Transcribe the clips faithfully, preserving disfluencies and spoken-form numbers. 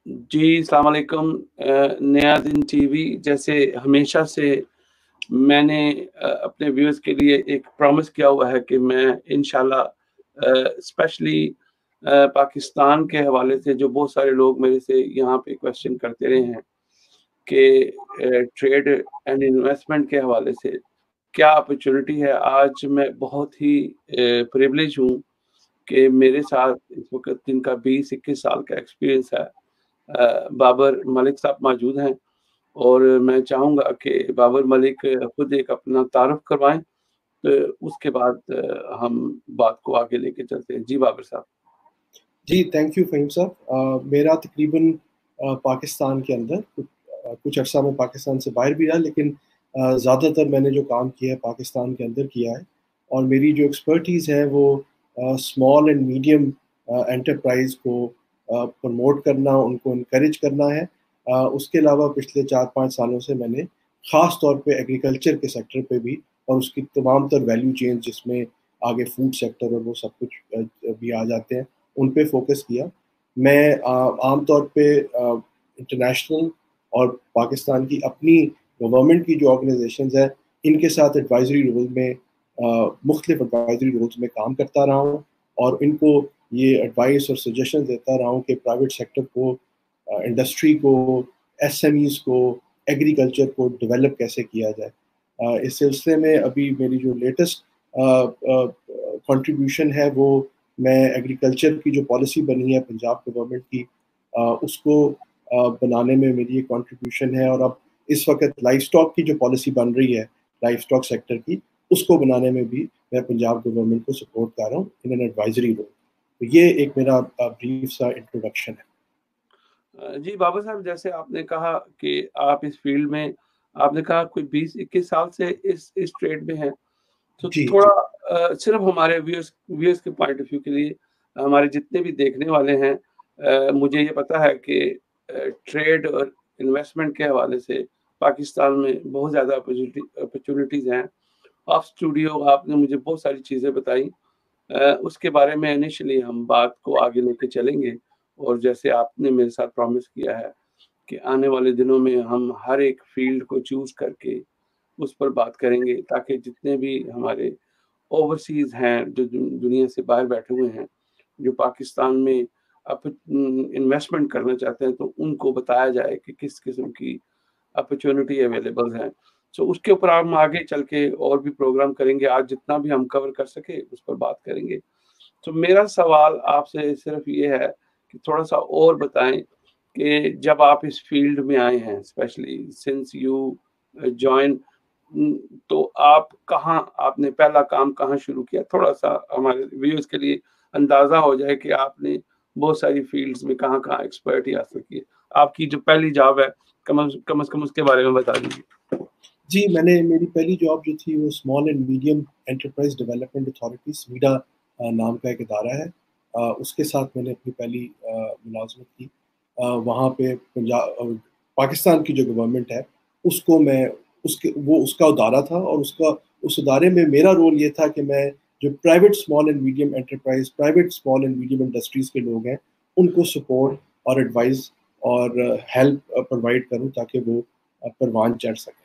جی السلام علیکم۔ نیا دن ٹی وی جیسے ہمیشہ سے میں نے اپنے ویورز کے لیے ایک پرومس کیا ہوا ہے کہ میں انشاءاللہ اسپیشلی پاکستان کے حوالے سے جو بہت سارے لوگ میرے سے یہاں پہ کویسچن کرتے رہے ہیں کہ ٹریڈ اینڈ انویسٹمنٹ کے حوالے سے کیا اپرچونٹی ہے، آج میں بہت ہی پریولیج ہوں کہ میرے ساتھ اس وقت جن کا بیس اکیس سال کا ایکسپیرینس ہے بابر ملک صاحب موجود ہیں، اور میں چاہوں گا کہ بابر ملک خود ایک اپنا تعارف کروائیں، تو اس کے بعد ہم بات کو آگے لے کے چلتے ہیں۔ جی بابر صاحب۔ جی تھینک یو فہیم صاحب۔ میرا تقریباً پاکستان کے اندر کچھ عرصہ میں پاکستان سے باہر بھی رہا، لیکن زیادہ تر میں نے جو کام کیا ہے پاکستان کے اندر کیا ہے، اور میری جو ایکسپرٹیز ہے وہ اسمال اینڈ میڈیم انٹرپرائز کو پروموٹ کرنا، ان کو انکریج کرنا ہے۔ اس کے علاوہ پچھلے چار پانچ سالوں سے میں نے خاص طور پہ ایگریکلچر کے سیکٹر پہ بھی، اور اس کی تمام تر ویلیو چین جس میں آگے فوڈ سیکٹر اور وہ سب کچھ بھی آ جاتے ہیں، ان پہ فوکس کیا۔ میں عام طور پہ انٹرنیشنل اور پاکستان کی اپنی گورنمنٹ کی جو آرگنائزیشنز ہیں ان کے ساتھ ایڈوائزری رول میں مختلف ایڈوائزری رولز میں کام کرتا رہا ہوں، اور ان کو یہ ایڈوائس اور سجیشن دیتا رہا ہوں کہ پرائیویٹ سیکٹر کو، انڈسٹری کو، ایس ایم ایز کو، ایگریکلچر کو ڈیولپ کیسے کیا جائے۔ اس سلسلے میں ابھی میری جو لیٹسٹ کنٹریبیوشن ہے وہ میں ایگریکلچر کی جو پالیسی بنی ہے پنجاب گورنمنٹ کی، اس کو بنانے میں میری ایک کنٹریبیوشن ہے، اور اب اس وقت لائف اسٹاک کی جو پالیسی بن رہی ہے لائف اسٹاک سیکٹر کی، اس کو بنانے میں بھی میں پنجاب گورنمنٹ کو سپورٹ کر رہا ہوں ان این ایڈوائزری رول۔ تو یہ ایک میرا بریف سا انٹروڈکشن ہے۔ جی بابا صاحب، جیسے آپ نے کہا کہ آپ اس فیلڈ میں، آپ نے کہا کوئی بیس اکیس سال سے اس اس ٹریڈ میں ہیں، تو جی تھوڑا صرف ہمارے ویورز ویورز کے پوائنٹ آف ویو کے لیے، ہمارے جتنے بھی دیکھنے والے ہیں، مجھے یہ پتا ہے کہ ٹریڈ اور انویسٹمنٹ کے حوالے سے پاکستان میں بہت زیادہ اپرچونیٹیز ہیں۔ آف اسٹوڈیو آپ نے مجھے بہت ساری چیزیں بتائیں، اس کے بارے میں انیشلی ہم بات کو آگے لے کے چلیں گے، اور جیسے آپ نے میرے ساتھ پرومس کیا ہے کہ آنے والے دنوں میں ہم ہر ایک فیلڈ کو چوز کر کے اس پر بات کریں گے، تاکہ جتنے بھی ہمارے اوورسیز ہیں جو دنیا سے باہر بیٹھے ہوئے ہیں، جو پاکستان میں انویسٹمنٹ کرنا چاہتے ہیں، تو ان کو بتایا جائے کہ کس قسم کی اپرچونٹی اویلیبل ہیں۔ سو اس کے اوپر ہم آگے چل کے اور بھی پروگرام کریں گے، آج جتنا بھی ہم کور کر سکے اس پر بات کریں گے۔ تو میرا سوال آپ سے صرف یہ ہے کہ تھوڑا سا اور بتائیں کہ جب آپ اس فیلڈ میں آئے ہیں، اسپیشلی سنس یو جوائن، تو آپ کہاں، آپ نے پہلا کام کہاں شروع کیا؟ تھوڑا سا ہمارے ویورز کے لیے اندازہ ہو جائے کہ آپ نے بہت ساری فیلڈز میں کہاں کہاں ایکسپرٹی حاصل کی ہے۔ آپ کی جو پہلی جاب ہے کم از کم از کم اس کے بارے میں بتا دیجیے۔ جی میں نے میری پہلی جاب جو تھی وہ small and medium enterprise development authority SMEDA نام کا ایک ادارہ ہے، اس کے ساتھ میں نے اپنی پہلی ملازمت کی۔ وہاں پہ پنجاب پاکستان کی جو گورنمنٹ ہے اس کو میں اس کے وہ اس کا ادارہ تھا، اور اس کا اس ادارے میں میرا رول یہ تھا کہ میں جو private small and medium enterprise, private small and medium industries کے لوگ ہیں ان کو سپورٹ اور ایڈوائز اور ہیلپ پرووائڈ کروں تاکہ وہ پروان چڑھ سکیں۔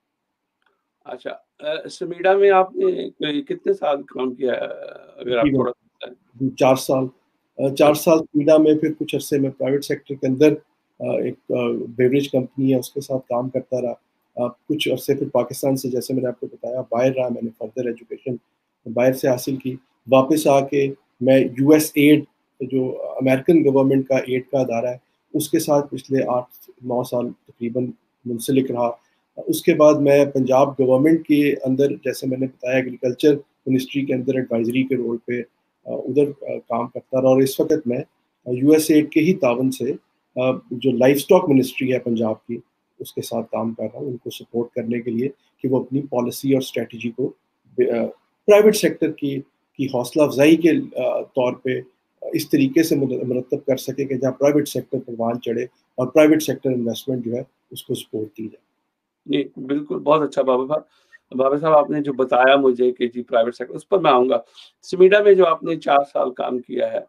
اچھا، سمیڈا میں آپ نے کتنے سال کام کیا ہے؟ اگر آپ تھوڑا چار سال چار سال سمیڈا میں، پھر کچھ عرصے میں پرائیویٹ سیکٹر کے اندر ایک بیوریج کمپنی ہے اس کے ساتھ کام کرتا رہا۔ کچھ عرصے پھر پاکستان سے، جیسے میں نے آپ کو بتایا، باہر رہا، میں نے فردر ایجوکیشن باہر سے حاصل کی۔ واپس آ کے میں یو ایس ایڈ، جو امریکن گورنمنٹ کا ایڈ کا ادارہ ہے، اس کے ساتھ پچھلے آٹھ نو سال تقریباً منسلک رہا۔ اس کے بعد میں پنجاب گورنمنٹ کے اندر، جیسے میں نے بتایا، ایگریکلچر منسٹری کے اندر ایڈوائزری کے رول پہ ادھر کام کرتا رہا، اور اس وقت میں یو ایس ایڈ کے ہی تعاون سے جو لائف اسٹاک منسٹری ہے پنجاب کی، اس کے ساتھ کام کر رہا ہوں، ان کو سپورٹ کرنے کے لیے کہ وہ اپنی پالیسی اور اسٹریٹجی کو پرائیویٹ سیکٹر کی کی حوصلہ افزائی کے طور پہ اس طریقے سے مرتب کر سکے کہ جہاں پرائیویٹ سیکٹر پروان چڑھے اور پرائیویٹ سیکٹر انویسٹمنٹ جو ہے اس کو سپورٹ دی جائے۔ جی بالکل، بہت اچھا بابا صاحب بابا صاحب آپ نے جو بتایا مجھے کہ جی پرائیویٹ سیکٹر، اس پر میں آؤں گا۔ سمیڈا میں جو آپ نے چار سال کام کیا ہے،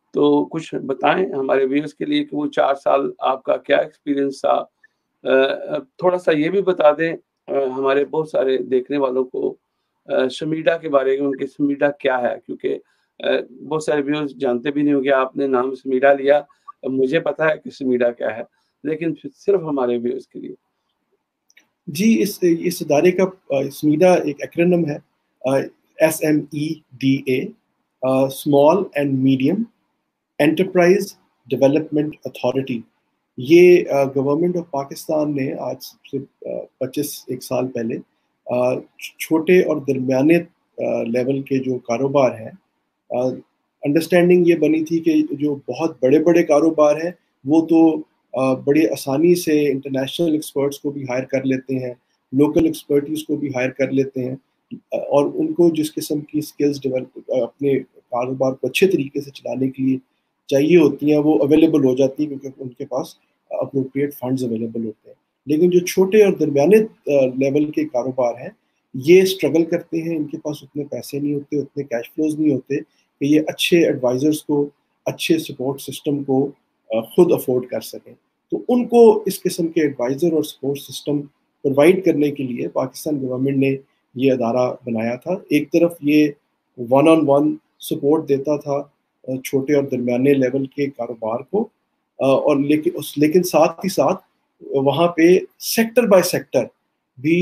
تو کچھ بتائیں ہمارے ویورز کے لیے کہ وہ چار سال آپ کا کیا ایکسپیرینس تھا. تھوڑا سا یہ بھی بتا دیں ہمارے بہت سارے دیکھنے والوں کو شمیڈا کے بارے میں، ان کے شمیڈا کیا ہے، کیونکہ بہت سارے ویورز جانتے بھی نہیں ہوں گے. آپ نے نام شمیڈا لیا، مجھے پتا ہے کہ شمیڈا کیا ہے، لیکن صرف ہمارے ویورز کے لیے. جی اس اس ادارے کا شمیڈا ایک ایکرونیم ہے، S M E D A, small and medium enterprise development authority. یہ گورنمنٹ آف پاکستان نے آج سے پچیس ایک سال پہلے چھوٹے اور درمیانے لیول کے جو کاروبار ہیں، انڈرسٹینڈنگ یہ بنی تھی کہ جو بہت بڑے بڑے کاروبار ہیں وہ تو بڑی آسانی سے انٹرنیشنل ایکسپرٹس کو بھی ہائر کر لیتے ہیں، لوکل ایکسپرٹیز کو بھی ہائر کر لیتے ہیں، اور ان کو جس قسم کی اسکلز ڈیولپ اپنے کاروبار کو اچھے طریقے سے چلانے کے لیے چاہیے ہوتی ہیں وہ اویلیبل ہو جاتی ہیں، کیونکہ ان کے پاس اپروپریٹ فنڈز اویلیبل ہوتے ہیں. لیکن جو چھوٹے اور درمیانے لیول کے کاروبار ہیں یہ اسٹرگل کرتے ہیں، ان کے پاس اتنے پیسے نہیں ہوتے، اتنے کیش فلوز نہیں ہوتے کہ یہ اچھے ایڈوائزرز کو، اچھے سپورٹ سسٹم کو خود افورڈ کر سکیں. تو ان کو اس قسم کے ایڈوائزر اور سپورٹ سسٹم پرووائڈ کرنے کے لیے پاکستان گورنمنٹ نے یہ ادارہ بنایا تھا. ایک طرف یہ ون آن ون سپورٹ دیتا تھا چھوٹے اور درمیانے لیول کے کاروبار کو، اور لیکن لیکن ساتھ ہی ساتھ وہاں پہ سیکٹر بائی سیکٹر بھی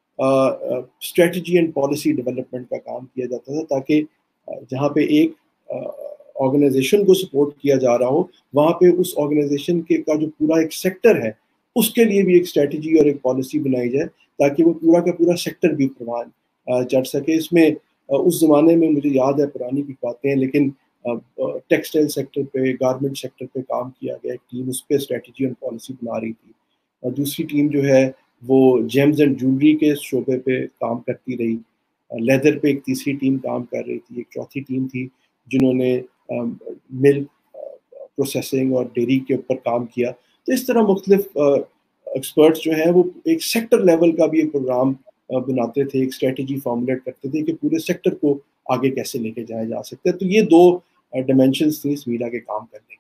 اسٹریٹجی اینڈ پالیسی ڈیولپمنٹ کا کام کیا جاتا تھا، تاکہ جہاں پہ ایک آرگنائزیشن کو سپورٹ کیا جا رہا ہو وہاں پہ اس آرگنائزیشن کے کا جو پورا ایک سیکٹر ہے اس کے لیے بھی ایک اسٹریٹجی اور ایک پالیسی بنائی جائے تاکہ وہ پورا کا پورا سیکٹر بھی پروان چڑھ سکے. اس میں اس زمانے میں مجھے یاد ہے پرانی بھی باتیں ہیں، لیکن ٹیکسٹائل سیکٹر پہ، گارمنٹ سیکٹر پہ کام کیا گیا، ایک ٹیم اس پہ اسٹریٹجی اور پالیسی بنا رہی تھی، اور دوسری ٹیم جو ہے وہ جیمز اینڈ جویلری کے شعبے پہ کام کرتی رہی، لیدر پہ ایک تیسری ٹیم کام کر رہی تھی، ایک چوتھی ٹیم تھی جنہوں نے ملک پروسیسنگ اور ڈیری کے اوپر کام کیا. تو اس طرح مختلف ایکسپرٹس جو ہیں وہ ایک سیکٹر لیول کا بھی ایک پروگرام بناتے تھے، ایک اسٹریٹجی فارمولیٹ کرتے تھے کہ پورے سیکٹر کو آگے کیسے لے کے جایا جا سکتا ہے. تو یہ دو ڈائمینشنز تھیں شمیڈا کے کام کرنے کی.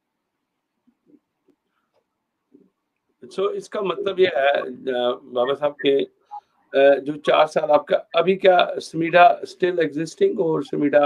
سو اس کا مطلب یہ ہے بابا صاحب کہ جو چار سال آپ کا ابھی کیا شمیڈا اسٹل ایگزسٹنگ، اور شمیڈا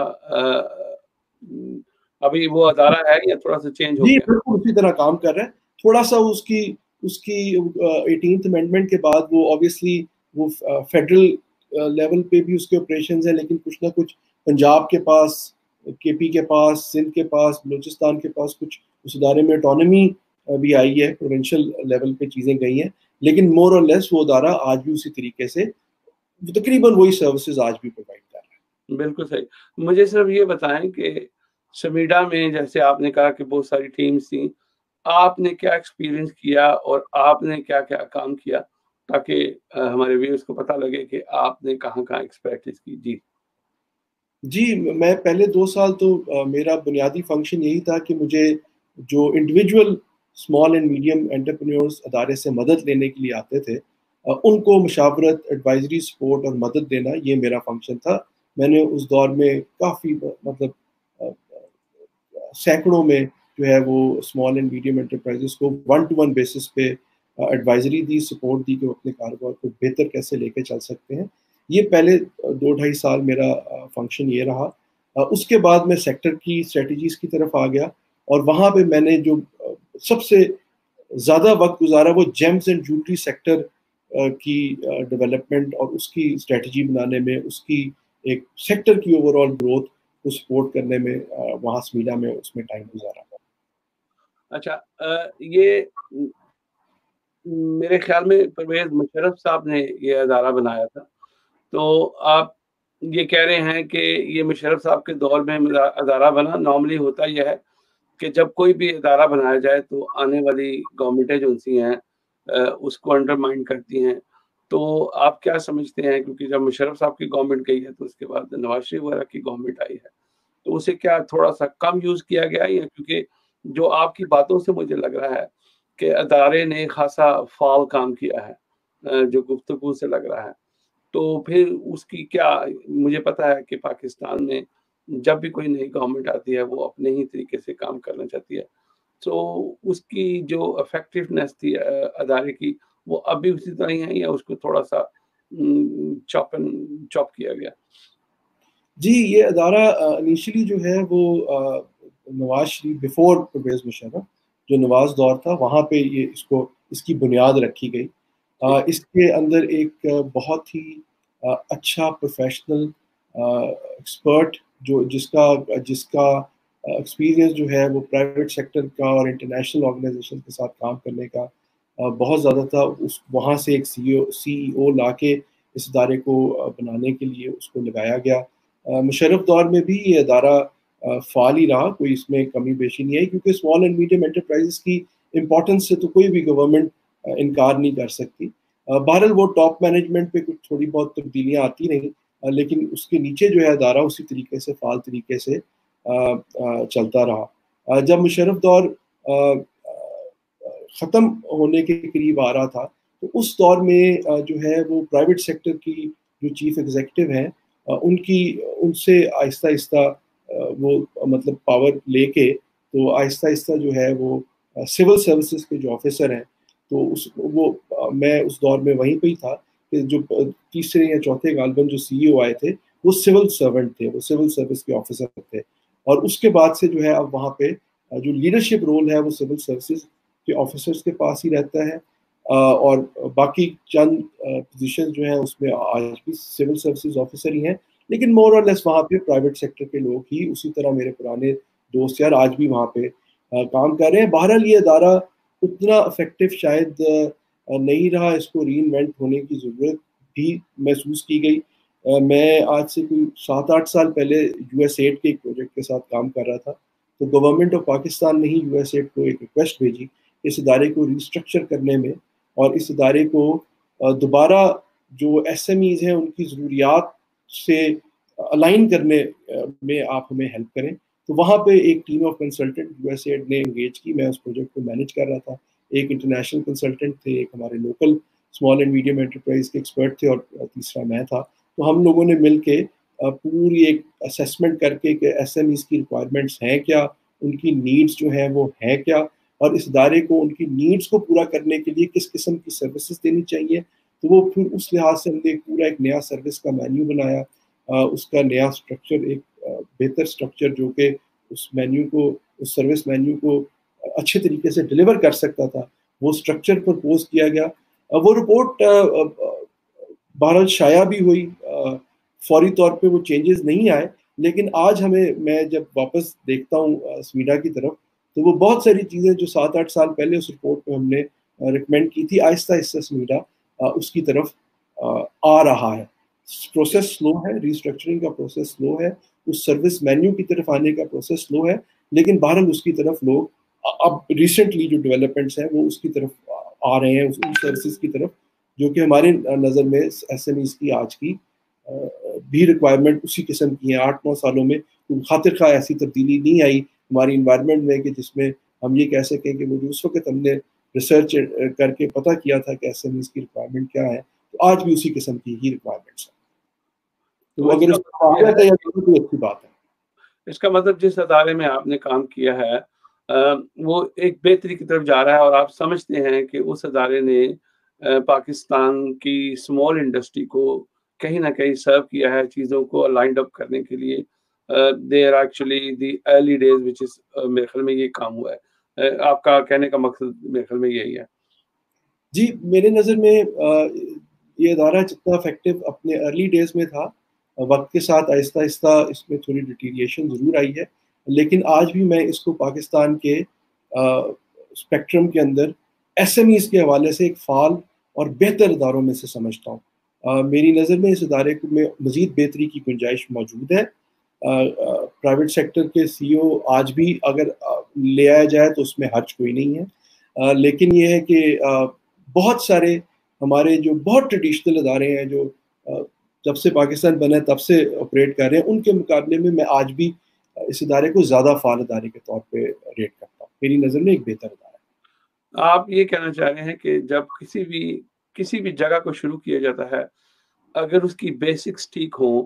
ابھی وہ ادارہ ہے یا تھوڑا سا چینج ہو گیا؟ جی بالکل اسی طرح کام کر رہے ہیں. تھوڑا سا اس کی اس کی ایٹینتھ امینڈمنٹ کے بعد وہ آبویسلی وہ فیڈرل لیول پہ بھی اس کے آپریشنز ہیں، لیکن کچھ نہ کچھ پنجاب کے پاس، کے پی کے پاس، سندھ کے پاس، بلوچستان کے پاس کچھ اس ادارے میں اٹانومی بھی آئی ہے، پروونشل لیول پہ چیزیں گئی ہیں، لیکن مور اور لیس وہ ادارہ آج بھی اسی طریقے سے تقریباً وہی سروسز آج بھی پرووائڈ کر رہا ہے. بالکل صحیح. مجھے صرف یہ بتائیں کہ شمیڈا میں جیسے آپ نے کہا کہ بہت ساری ٹیمز تھیں، آپ نے کیا ایکسپیرینس کیا اور آپ نے کیا کیا کام کیا تاکہ ہمارے ویورز کو پتہ لگے کہ آپ نے کہاں کہاں ایکسپرٹیز کی. جی جی میں پہلے دو سال تو میرا بنیادی فنکشن یہی تھا کہ مجھے جو individual small and medium entrepreneurs ادارے سے مدد لینے کے لیے آتے تھے ان کو مشاورت، ایڈوائزری، سپورٹ اور مدد دینا یہ میرا فنکشن تھا. میں نے اس دور میں کافی مطلب سینکڑوں میں جو ہے وہ اسمال اینڈ میڈیم انٹرپرائزز کو ون ٹو ون بیسس پہ ایڈوائزری دی، سپورٹ دی کہ وہ اپنے کاروبار کو بہتر کیسے لے کے چل سکتے ہیں. یہ پہلے دو ڈھائی سال میرا فنکشن یہ رہا. اس کے بعد میں سیکٹر کی اسٹریٹجیز کی طرف آ گیا، اور وہاں پہ میں نے جو سب سے زیادہ وقت گزارا وہ جیمز اینڈ جویلری سیکٹر کی ڈیولپمنٹ اور اس کی اسٹریٹجی بنانے میں، اس کی ایک سیکٹر کی اوور آل گروتھ کو سپورٹ کرنے میں وہاں شمیڈا میں اس میں ٹائم گزارا. اچھا، یہ میرے خیال میں پرویز مشرف صاحب نے یہ ادارہ بنایا تھا، تو آپ یہ کہہ رہے ہیں کہ یہ مشرف صاحب کے دور میں ادارہ بنا. نارملی ہوتا یہ ہے کہ جب کوئی بھی ادارہ بنایا جائے تو آنے والی گورنمنٹیں جو سی ہیں اس کو انڈرمائن کرتی ہیں. تو آپ کیا سمجھتے ہیں، کیونکہ جب مشرف صاحب کی گورنمنٹ گئی ہے تو اس کے بعد نواز شریف وغیرہ کی گورنمنٹ آئی ہے، تو اسے کیا تھوڑا سا کم یوز کیا گیا؟ یا کیونکہ جو آپ کی باتوں سے مجھے لگ رہا ہے کہ ادارے نے خاصا فعال کام کیا ہے جو گفتگو سے لگ رہا ہے، تو پھر اس کی کیا، مجھے پتا ہے کہ پاکستان میں جب بھی کوئی نئی گورنمنٹ آتی ہے وہ اپنے ہی طریقے سے کام کرنا چاہتی ہے. تو اس کی جو افیکٹونیس تھی ادارے کی وہ اب بھی اسی طرح ہی ہے یا اس کو تھوڑا سا چاپ چاپ کیا گیا؟ جی یہ ادارہ انیشلی جو ہے وہ نواز شریف بیفور پرویز مشرف جو نواز دور تھا وہاں پہ یہ اس کو اس کی بنیاد رکھی گئی. اس کے اندر ایک بہت ہی اچھا پروفیشنل ایکسپرٹ جو جس کا جس کا ایکسپیرینس جو ہے وہ پرائیویٹ سیکٹر کا اور انٹرنیشنل آرگنائزیشن کے ساتھ کام کرنے کا بہت زیادہ تھا. اس وہاں سے ایک سی او سی ای او لا کے اس ادارے کو بنانے کے لیے اس کو لگایا گیا. مشرف دور میں بھی یہ ادارہ فعال ہی رہا, کوئی اس میں کمی بیشی نہیں آئی کیونکہ اسمال اینڈ میڈیم انٹرپرائزز کی امپورٹنس سے تو کوئی بھی گورنمنٹ انکار نہیں کر سکتی. بہرحال وہ ٹاپ مینجمنٹ پہ کچھ تھوڑی بہت تبدیلیاں آتی رہیں, لیکن اس کے نیچے جو ہے ادارہ اسی طریقے سے فعال طریقے سے چلتا رہا. جب مشرف دور ختم ہونے کے قریب آ رہا تھا تو اس دور میں جو ہے وہ پرائیویٹ سیکٹر کی جو چیف ایگزیکٹو ہیں ان کی ان سے آہستہ آہستہ وہ مطلب پاور لے کے تو آہستہ آہستہ جو ہے وہ سول سروسز کے جو آفیسر ہیں تو اس وہ میں اس دور میں وہیں پہ ہی تھا کہ جو تیسرے یا چوتھے غالباً جو سی ای او آئے تھے وہ سول سرونٹ تھے, وہ سول سروس کے آفیسر تھے. اور اس کے بعد سے جو ہے اب وہاں پہ جو لیڈرشپ رول ہے وہ سول سروسز کے آفیسرس کے پاس ہی رہتا ہے, اور باقی چند پوزیشن جو ہیں اس میں آج بھی سول سروسز آفیسر ہی ہیں, لیکن مور اور لیس وہاں پہ پرائیویٹ سیکٹر کے لوگ ہی اسی طرح میرے پرانے دوست یار آج بھی وہاں پہ کام کر رہے ہیں. بہرحال یہ ادارہ اتنا افیکٹو شاید نہیں رہا, اس کو ری انوینٹ ہونے کی ضرورت بھی محسوس کی گئی. میں آج سے کوئی سات آٹھ سال پہلے یو ایس ایڈ کے ایک پروجیکٹ کے ساتھ کام کر رہا تھا, تو گورنمنٹ آف پاکستان نے ہی یو ایس ایڈ کو ایک ریکویسٹ بھیجی اس ادارے کو ریسٹرکچر کرنے میں اور اس ادارے کو دوبارہ جو ایس ایم ایز ہیں ان کی ضروریات سے الائن کرنے میں آپ ہمیں ہیلپ کریں. تو وہاں پہ ایک team of consultant U S aid نے انگیج کی, میں اس پروجیکٹ کو مینیج کر رہا تھا. ایک انٹرنیشنل کنسلٹنٹ تھے, ایک ہمارے local small and medium enterprise کے ایکسپرٹ تھے اور تیسرا میں تھا. تو ہم لوگوں نے مل کے پوری ایک اسیسمنٹ کر کے کہ ایس ایم ایز کی ریکوائرمنٹس ہیں کیا, ان کی نیڈس جو ہیں وہ ہیں کیا, اور اس ادارے کو ان کی نیڈس کو پورا کرنے کے لیے کس قسم کی سروسز دینی چاہیے. تو وہ پھر اس لحاظ سے ہم نے ایک پورا ایک نیا سروس کا مینیو بنایا, اس کا نیا اسٹرکچر, ایک بہتر اسٹرکچر جو کہ اس مینیو کو اس سروس مینیو کو اچھے طریقے سے ڈلیور کر سکتا تھا, وہ اسٹرکچر پرپوز کیا گیا. وہ رپورٹ بہرحال شائع بھی ہوئی, فوری طور پہ وہ چینجز نہیں آئے, لیکن آج ہمیں میں جب واپس دیکھتا ہوں سمیڈا کی طرف تو وہ بہت ساری چیزیں جو سات آٹھ سال پہلے اس رپورٹ میں ہم نے ریکمینڈ کی تھی آہستہ آہستہ سمیڈا اس کی طرف آ رہا ہے. پروسیس سلو ہے, ریسٹرکچرنگ کا پروسیس سلو ہے, اس سروس مینیو کی طرف آنے کا پروسیس سلو ہے, لیکن بہرحال اس کی طرف لوگ اب ریسنٹلی جو ڈیولپمنٹس ہیں وہ اس کی طرف آ رہے ہیں, ان سروسز کی طرف جو کہ ہمارے نظر میں ایس ایم ایز کی آج کی بھی ریکوائرمنٹ اسی قسم کی ہیں. آٹھ نو سالوں میں خاطر خواہ ایسی تبدیلی نہیں آئی ہماری انوائرمنٹ میں کہ جس میں ہم یہ کہہ سکیں کہ وہ جو اس وقت ہم نے ریسرچ کر کے پتہ کیا تھا کہ ایس ایم ایز کی ریکوائرمنٹ کیا ہے, تو آج بھی اسی قسم کی ہی ریکوائرمنٹس ہیں. تو اگر اس کو آگے ہے تو اچھی بات ہے. اس کا مطلب جس ادارے میں آپ نے کام کیا ہے وہ ایک بہتری کی طرف جا رہا ہے, اور آپ سمجھتے ہیں کہ اس ادارے نے پاکستان کی اسمال انڈسٹری کو کہیں نہ کہیں سرو کیا ہے, چیزوں کو لائنڈ اپ کرنے کے لیے. They are actually the early days which is میرے خیال میں یہ کام ہوا ہے. آپ کا کہنے کا مقصد میرے خیال میں یہی ہے. جی میرے نظر میں یہ ادارہ جتنا افیکٹو اپنے ارلی ڈیز میں تھا, وقت کے ساتھ آہستہ آہستہ اس میں تھوڑی ڈیٹیریشن ضرور آئی ہے, لیکن آج بھی میں اس کو پاکستان کے اسپیکٹرم کے اندر ایس ایم ایز کے حوالے سے ایک فعال اور بہتر اداروں میں سے سمجھتا ہوں. میری نظر میں اس ادارے میں مزید بہتری کی گنجائش موجود ہے. پرائیویٹ سیکٹر کے سی او آج بھی اگر لے آیا جائے تو اس میں حرج کوئی نہیں ہے, لیکن یہ ہے کہ بہت سارے ہمارے جو بہت ٹریڈیشنل ادارے ہیں جو جب سے پاکستان بنا تب سے آپریٹ کر رہے ہیں, ان کے مقابلے میں میں آج بھی اس ادارے کو زیادہ فعال ادارے کے طور پہ ریٹ کرتا ہوں. میری نظر میں ایک بہتر ادارہ ہے. آپ یہ کہنا چاہ رہے ہیں کہ جب کسی بھی کسی بھی جگہ کو شروع کیا جاتا ہے, اگر اس کی بیسکس ٹھیک ہوں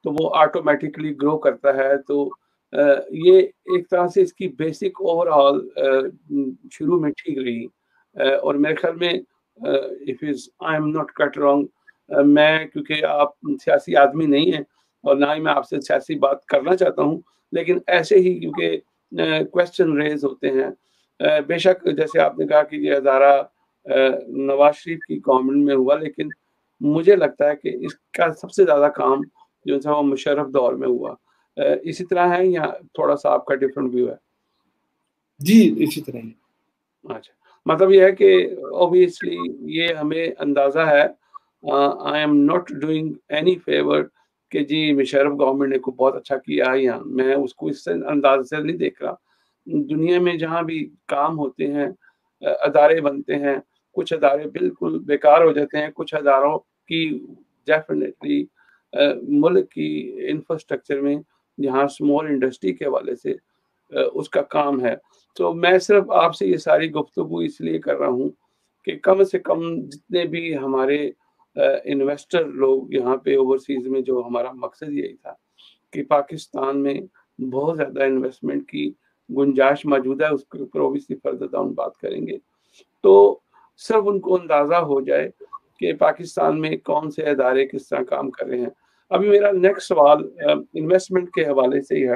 تو وہ آٹومیٹکلی گرو کرتا ہے. تو یہ ایک طرح سے اس کی بیسک اوور آل شروع میں ٹھیک رہی, اور میرے خیال میں if is I am not cut wrong, میں کیونکہ آپ سیاسی آدمی نہیں ہیں اور نہ ہی میں آپ سے سیاسی بات کرنا چاہتا ہوں, لیکن ایسے ہی کیونکہ کویسچن ریز ہوتے ہیں. بے شک جیسے آپ نے کہا کہ یہ ادارہ نواز شریف کی گورنمنٹ میں ہوا, لیکن مجھے لگتا ہے کہ اس کا سب سے زیادہ کام جو تھا وہ مشرف دور میں ہوا. اسی طرح ہے یا تھوڑا سا آپ کا ڈفرنٹ ویو ہے؟ جی اسی طرح ہی. اچھا, مطلب یہ ہے کہ اوبیسلی یہ ہمیں اندازہ ہے, I am not doing any favour کہ جی مشرف گورنمنٹ نے کو بہت اچھا کیا, یا میں اس کو اس سے انداز سے نہیں دیکھ رہا. دنیا میں جہاں بھی کام ہوتے ہیں, ادارے بنتے ہیں, کچھ ادارے بالکل بیکار ہو جاتے ہیں, کچھ اداروں کی ڈیفینیٹلی ملک کی انفراسٹرکچر میں جہاں اسمال انڈسٹری کے حوالے سے اس کا کام ہے. تو میں صرف آپ سے یہ ساری گفتگو اس لیے کر رہا ہوں کہ کم سے کم جتنے بھی ہمارے انویسٹر لوگ یہاں پہ اوورسیز میں, جو ہمارا مقصد یہی تھا کہ پاکستان میں بہت زیادہ انویسٹمنٹ کی گنجائش موجود ہے, اس کے اوپر اوبیسلی فردر ڈاؤن بات کریں گے, تو صرف ان کو اندازہ ہو جائے کہ پاکستان میں کون سے ادارے کس طرح کام کر رہے ہیں. ابھی میرا نیکسٹ سوال انویسٹمنٹ کے حوالے سے ہی ہے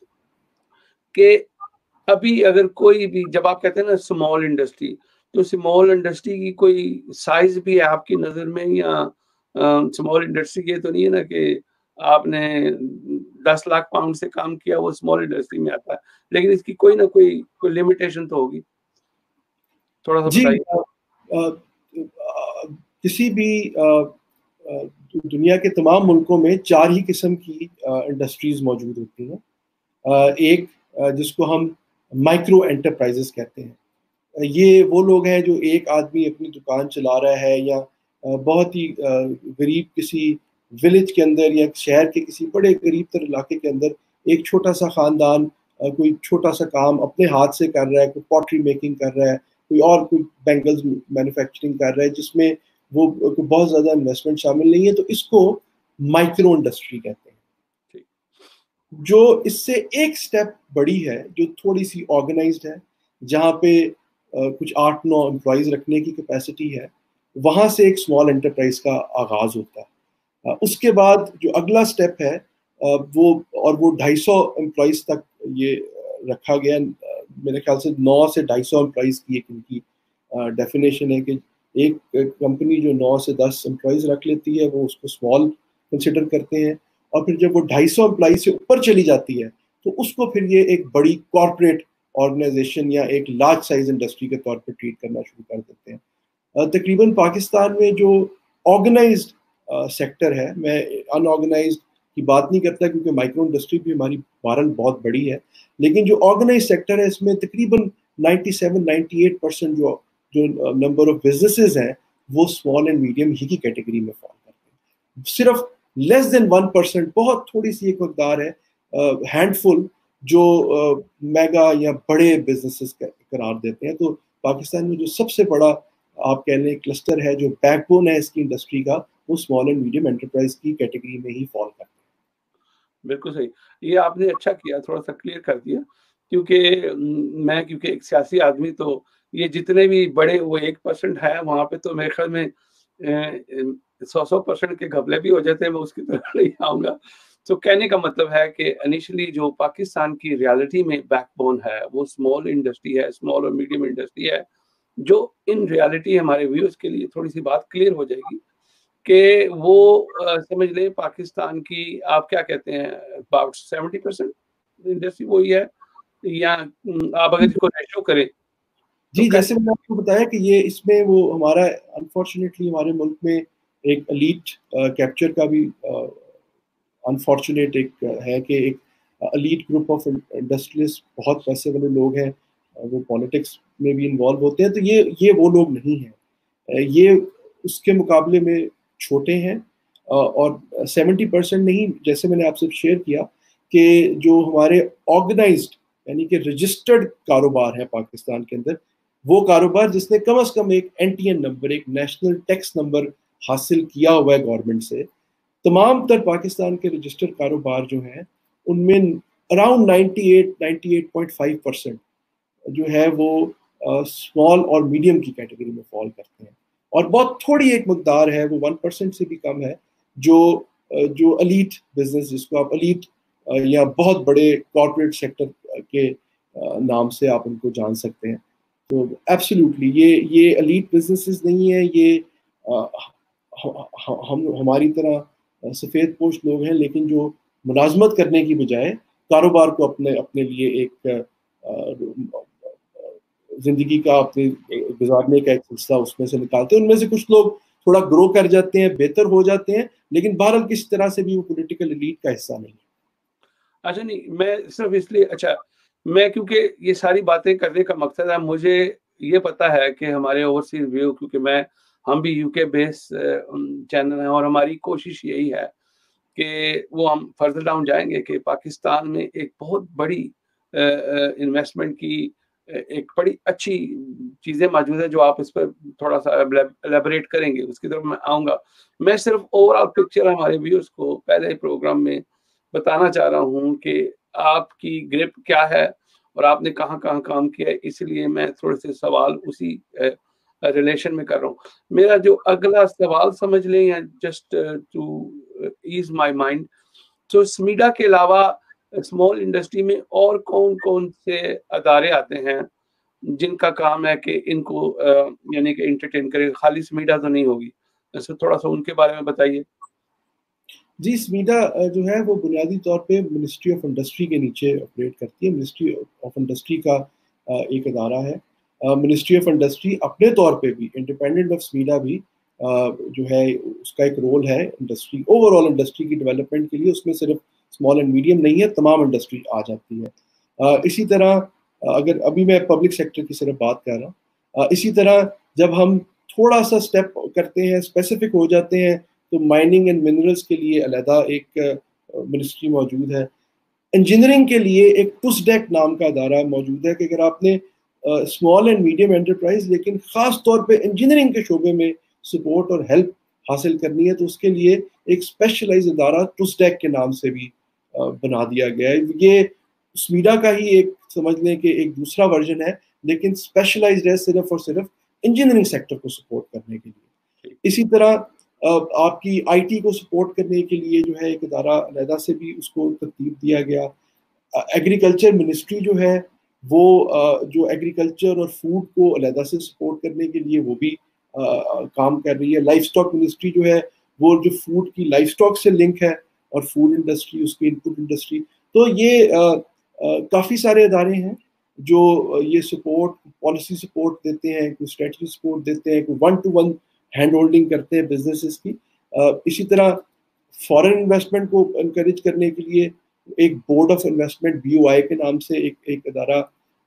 کہ ابھی اگر کوئی بھی, جب آپ کہتے ہیں نا اسمال انڈسٹری, تو اسمال انڈسٹری کی کوئی سائز بھی ہے آپ کی نظر میں, یا اسمال انڈسٹری یہ تو نہیں ہے نا کہ آپ نے دس لاکھ پاؤنڈ سے کام کیا وہ اسمال انڈسٹری میں آتا ہے, لیکن اس کی کوئی نہ کوئی کوئی لمیٹیشن تو ہوگی, تھوڑا سا جی بتائیے. کسی بھی دنیا کے تمام ملکوں میں چار ہی قسم کی انڈسٹریز موجود ہوتی ہیں. ایک جس کو ہم مائکرو انٹرپرائزز کہتے ہیں, یہ وہ لوگ ہیں جو ایک آدمی اپنی دکان چلا رہا ہے, یا بہت ہی غریب کسی ولیج کے اندر یا شہر کے کسی بڑے غریب تر علاقے کے اندر ایک چھوٹا سا خاندان کوئی چھوٹا سا کام اپنے ہاتھ سے کر رہا ہے, کوئی پوٹری میکنگ کر رہا ہے, کوئی اور کوئی بینگلز مینوفیکچرنگ کر رہا ہے جس میں وہ بہت زیادہ انویسٹمنٹ شامل نہیں ہے, تو اس کو مائکرو انڈسٹری کہتے ہیں. جو اس سے ایک سٹیپ بڑی ہے, جو تھوڑی سی آرگنائزڈ ہے, جہاں پہ کچھ آٹھ نو امپلائیز رکھنے کی کیپیسٹی ہے, وہاں سے ایک اسمال انٹرپرائز کا آغاز ہوتا ہے. اس کے بعد جو اگلا سٹیپ ہے وہ, اور وہ ڈھائی سو امپلائیز تک یہ رکھا گیا, میرے خیال سے نو سے ڈھائی سو امپلائیز کی ایک ان کی ڈیفینیشن ہے کہ ایک کمپنی جو نو سے دس امپلائیز رکھ لیتی ہے وہ اس کو اسمال کنسیڈر کرتے ہیں, اور پھر جب وہ ڈھائی سو امپلائیز سے اوپر چلی جاتی ہے تو اس کو پھر یہ ایک بڑی کارپوریٹ آرگنائزیشن یا ایک لارج سائز انڈسٹری کے طور پر ٹریٹ کرنا شروع کر دیتے ہیں. تقریباً پاکستان میں جو آرگنائزڈ سیکٹر ہے, میں ان آرگنائزڈ کی بات نہیں کرتا کیونکہ مائکرو انڈسٹری بھی ہماری بہرحال بہت بڑی ہے, لیکن جو آرگنائز سیکٹر ہے اس میں تقریباً ninety seven ninety eight percent جو جو نمبر آف بزنسز ہیں وہ اسمال اینڈ میڈیم ہی کی کیٹیگری میں فال کرتے ہیں. صرف لیس دین ون پرسینٹ, بہت تھوڑی سی ایک مقدار ہے, ہینڈ فل جو میگا یا بڑے بزنسز قرار دیتے ہیں. تو پاکستان میں جو سب سے بڑا آپ کہہ لیں کلسٹر ہے, جو بیک بون ہے اس کی انڈسٹری کا, وہ اسمال اینڈ میڈیم انٹرپرائز کی کیٹیگری میں ہی فال کرتے ہیں. بالکل صحیح, یہ آپ نے اچھا کیا تھوڑا سا کلیئر کر دیا, کیونکہ میں کیونکہ ایک سیاسی آدمی, تو یہ جتنے بھی بڑے وہ ایک پرسنٹ ہے وہاں پہ تو میرے خیال میں سو سو پرسنٹ کے گھپلے بھی ہو جاتے ہیں, میں اس کی طرف نہیں آؤں گا. تو کہنے کا مطلب ہے کہ انیشلی جو پاکستان کی ریالٹی میں بیک بون ہے وہ اسمال انڈسٹری ہے, اسمال اور میڈیم انڈسٹری ہے, جو ان ریالٹی ہمارے ویورز کے لیے تھوڑی سی بات کلیئر ہو جائے گی کہ وہ سمجھ لیں پاکستان کی آپ کیا کہتے ہیں اباؤٹ سیونٹی پرسینٹ انڈسٹری وہی ہے, یا آپ اگر اس کو ریشو کریں. جی جیسے میں نے آپ کو بتایا کہ یہ اس میں وہ ہمارا انفارچونیٹلی ہمارے ملک میں ایک الیٹ کیپچر کا بھی انفارچونیٹ ایک ہے کہ ایک الیٹ گروپ آف انڈسٹریلسٹ بہت پیسے والے لوگ ہیں, وہ پالیٹکس میں بھی انوالو ہوتے ہیں. تو یہ یہ وہ لوگ نہیں ہیں, یہ اس کے مقابلے میں چھوٹے ہیں, اور سیونٹی پرسینٹ نہیں, جیسے میں نے آپ سے شیئر کیا کہ جو ہمارے آرگنائزڈ یعنی کہ رجسٹرڈ کاروبار ہے پاکستان کے اندر, وہ کاروبار جس نے کم از کم ایک این ٹی این نمبر, ایک نیشنل ٹیکس نمبر حاصل کیا ہوا ہے گورنمنٹ سے, تمام تر پاکستان کے رجسٹر کاروبار جو ہیں ان میں around ninety eight ninety eight point five percent جو ہے وہ اسمال اور میڈیم کی کیٹیگری میں فال کرتے ہیں، اور بہت تھوڑی ایک مقدار ہے، وہ ون پرسینٹ سے بھی کم ہے، جو جو الیٹ بزنس، جس کو آپ الیٹ یا بہت بڑے کارپوریٹ سیکٹر کے نام سے آپ ان کو جان سکتے ہیں۔ تو ایبسلیوٹلی یہ یہ الیٹ بزنسز نہیں ہے، یہ ہم ہماری طرح سفید پوش لوگ ہیں، لیکن جو ملازمت کرنے کی بجائے کاروبار کو اپنے اپنے لیے ایک زندگی کا اپنے گزارنے کا ایک سلسلہ اس میں سے نکالتے ہیں۔ ان میں سے کچھ لوگ تھوڑا گرو کر جاتے ہیں، بہتر ہو جاتے ہیں، لیکن بہرحال کس طرح سے بھی وہ پولیٹیکل ایلیٹ کا حصہ نہیں ہے۔ اچھا نہیں، میں صرف اس لیے اچھا میں کیونکہ یہ ساری باتیں کرنے کا مقصد ہے، مجھے یہ پتا ہے کہ ہمارے اوورسیز ویو، کیونکہ میں ہم بھی یو کے بیس چینل ہیں، اور ہماری کوشش یہی ہے کہ وہ ہم فردر ڈاؤن جائیں گے کہ پاکستان میں ایک بہت بڑی انویسٹمنٹ کی ایک بڑی اچھی چیزیں موجود ہیں، جو آپ اس پر تھوڑا سا ایلیبریٹ کریں گے، اس کی طرف میں آؤں گا۔ میں صرف اوور آل پکچر ہمارے ویوز کو پہلے پروگرام میں بتانا چاہ رہا ہوں کہ آپ کی گرپ کیا ہے اور آپ نے کہاں کہاں کام کیا ہے، اس لیے میں تھوڑے سے سوال اسی ریلیشن میں کر رہا ہوں۔ میرا جو اگلا سوال سمجھ لیں، یا just to ease my mind, تو سمیڈا کے علاوہ اسمال انڈسٹری میں اور کون کون سے ادارے آتے ہیں جن کا کام ہے کہ ان کو یعنی کہ انٹرٹین کرے؟ خالی سمیڈا تو نہیں ہوگی، ایسے تھوڑا سا ان کے بارے میں بتائیے۔ جی، سمیڈا جو ہے وہ بنیادی طور پہ منسٹری آف انڈسٹری کے نیچے آپریٹ کرتی ہے۔ منسٹری آف انڈسٹری کا ایک ادارہ ہے۔ منسٹری آف انڈسٹری اپنے طور پہ بھی انڈیپینڈنٹ آف سمیڈا بھی جو ہے اس کا ایک رول ہے انڈسٹری اوور آل انڈسٹری کی ڈیولپمنٹ کے لیے، اس میں صرف اسمال اینڈ میڈیم نہیں ہے، تمام انڈسٹری آ جاتی ہے۔ اسی طرح اگر ابھی میں پبلک سیکٹر کی صرف بات کر رہا ہوں، اسی طرح جب ہم تھوڑا سا اسٹیپ کرتے ہیں، اسپیسیفک ہو جاتے ہیں، تو مائننگ اینڈ منرلس کے لیے علیحدہ ایک منسٹری موجود ہے۔ انجینئرنگ کے لیے ایک ٹسڈیک نام کا ادارہ موجود ہے کہ اگر آپ نے اسمال اینڈ میڈیم انٹرپرائز لیکن خاص طور پہ انجینئرنگ کے شعبے میں سپورٹ اور ہیلپ حاصل کرنی ہے، تو اس کے لیے ایک اسپیشلائز ادارہ ٹسڈیک کے نام سے بھی بنا دیا گیا ہے۔ یہ سمیڈا کا ہی ایک سمجھ لیں کہ ایک دوسرا ورژن ہے، لیکن اسپیشلائزڈ ہے صرف اور صرف انجینئرنگ سیکٹر کو سپورٹ کرنے کے لیے۔ اسی طرح آپ کی آئی ٹی کو سپورٹ کرنے کے لیے جو ہے ایک ادارہ علیحدہ سے بھی اس کو ترتیب دیا گیا۔ ایگریکلچر منسٹری جو ہے وہ جو ایگریکلچر اور فوڈ کو علیحدہ سے سپورٹ کرنے کے لیے وہ بھی کام کر رہی ہے۔ لائف سٹاک منسٹری جو ہے وہ جو فوڈ کی لائف سٹاک سے لنک ہے، اور فوڈ انڈسٹری اس کی ان پٹ انڈسٹری۔ تو یہ کافی سارے ادارے ہیں جو یہ سپورٹ، پالیسی سپورٹ دیتے ہیں، کوئی اسٹریٹجی سپورٹ دیتے ہیں، کوئی one to one hand holding کرتے ہیں بزنسز کی۔ اسی طرح فارن انویسٹمنٹ کو انکریج کرنے کے لیے ایک board of investment B O I کے نام سے ایک ایک ادارہ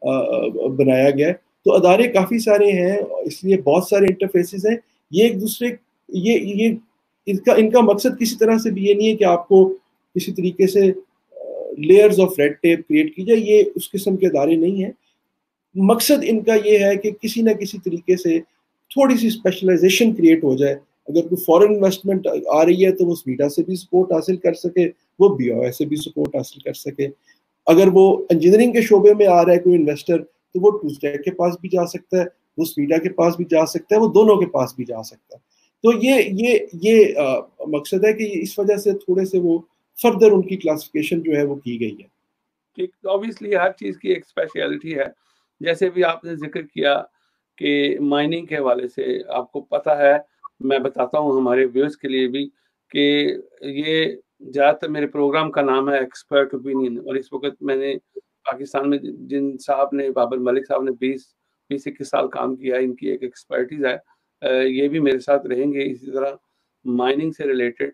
بنایا گیا ہے۔ تو ادارے کافی سارے ہیں، اس لیے بہت سارے انٹرفیسز ہیں۔ یہ ایک دوسرے یہ یہ ان کا ان کا مقصد کسی طرح سے بھی یہ نہیں ہے کہ آپ کو کسی طریقے سے layers of red tape create کی جائے، یہ اس قسم کے ادارے نہیں ہیں۔ مقصد ان کا یہ ہے کہ کسی نہ کسی طریقے سے تھوڑی سی اسپیشلائزیشن کریٹ ہو جائے۔ اگر کوئی فورن انویسٹمنٹ آ رہی ہے تو وہ سمیڈا سے بھی سپورٹ حاصل کر سکے، وہ بی او آئی سے بھی سپورٹ حاصل کر سکے۔ اگر وہ انجینئرنگ کے شعبے میں آ رہا ہے کوئی انویسٹر، تو وہ ٹوسٹیک کے پاس بھی جا سکتا ہے، وہ سمیڈا کے پاس بھی جا سکتا ہے، وہ دونوں کے پاس بھی جا سکتا ہے۔ تو یہ یہ یہ مقصد ہے کہ اس وجہ سے تھوڑے سے وہ فردر ان کی کلاسیفیکیشن جو ہے وہ کی گئی ہے۔ ٹھیک، اوبیسلی ہر چیز کی ایک اسپیشلٹی ہے۔ جیسے بھی آپ نے ذکر کیا کہ مائننگ کے حوالے سے آپ کو پتہ ہے، میں بتاتا ہوں ہمارے ویوز کے لیے بھی کہ یہ زیادہ تر میرے پروگرام کا نام ہے ایکسپرٹ اوپینین، اور اس وقت میں نے پاکستان میں جن صاحب نے بابر ملک صاحب نے بیس بیس اکیس سال کام کیا ہے، ان کی ایک ایکسپرٹیز ہے، یہ بھی میرے ساتھ رہیں گے۔ اسی طرح مائننگ سے ریلیٹڈ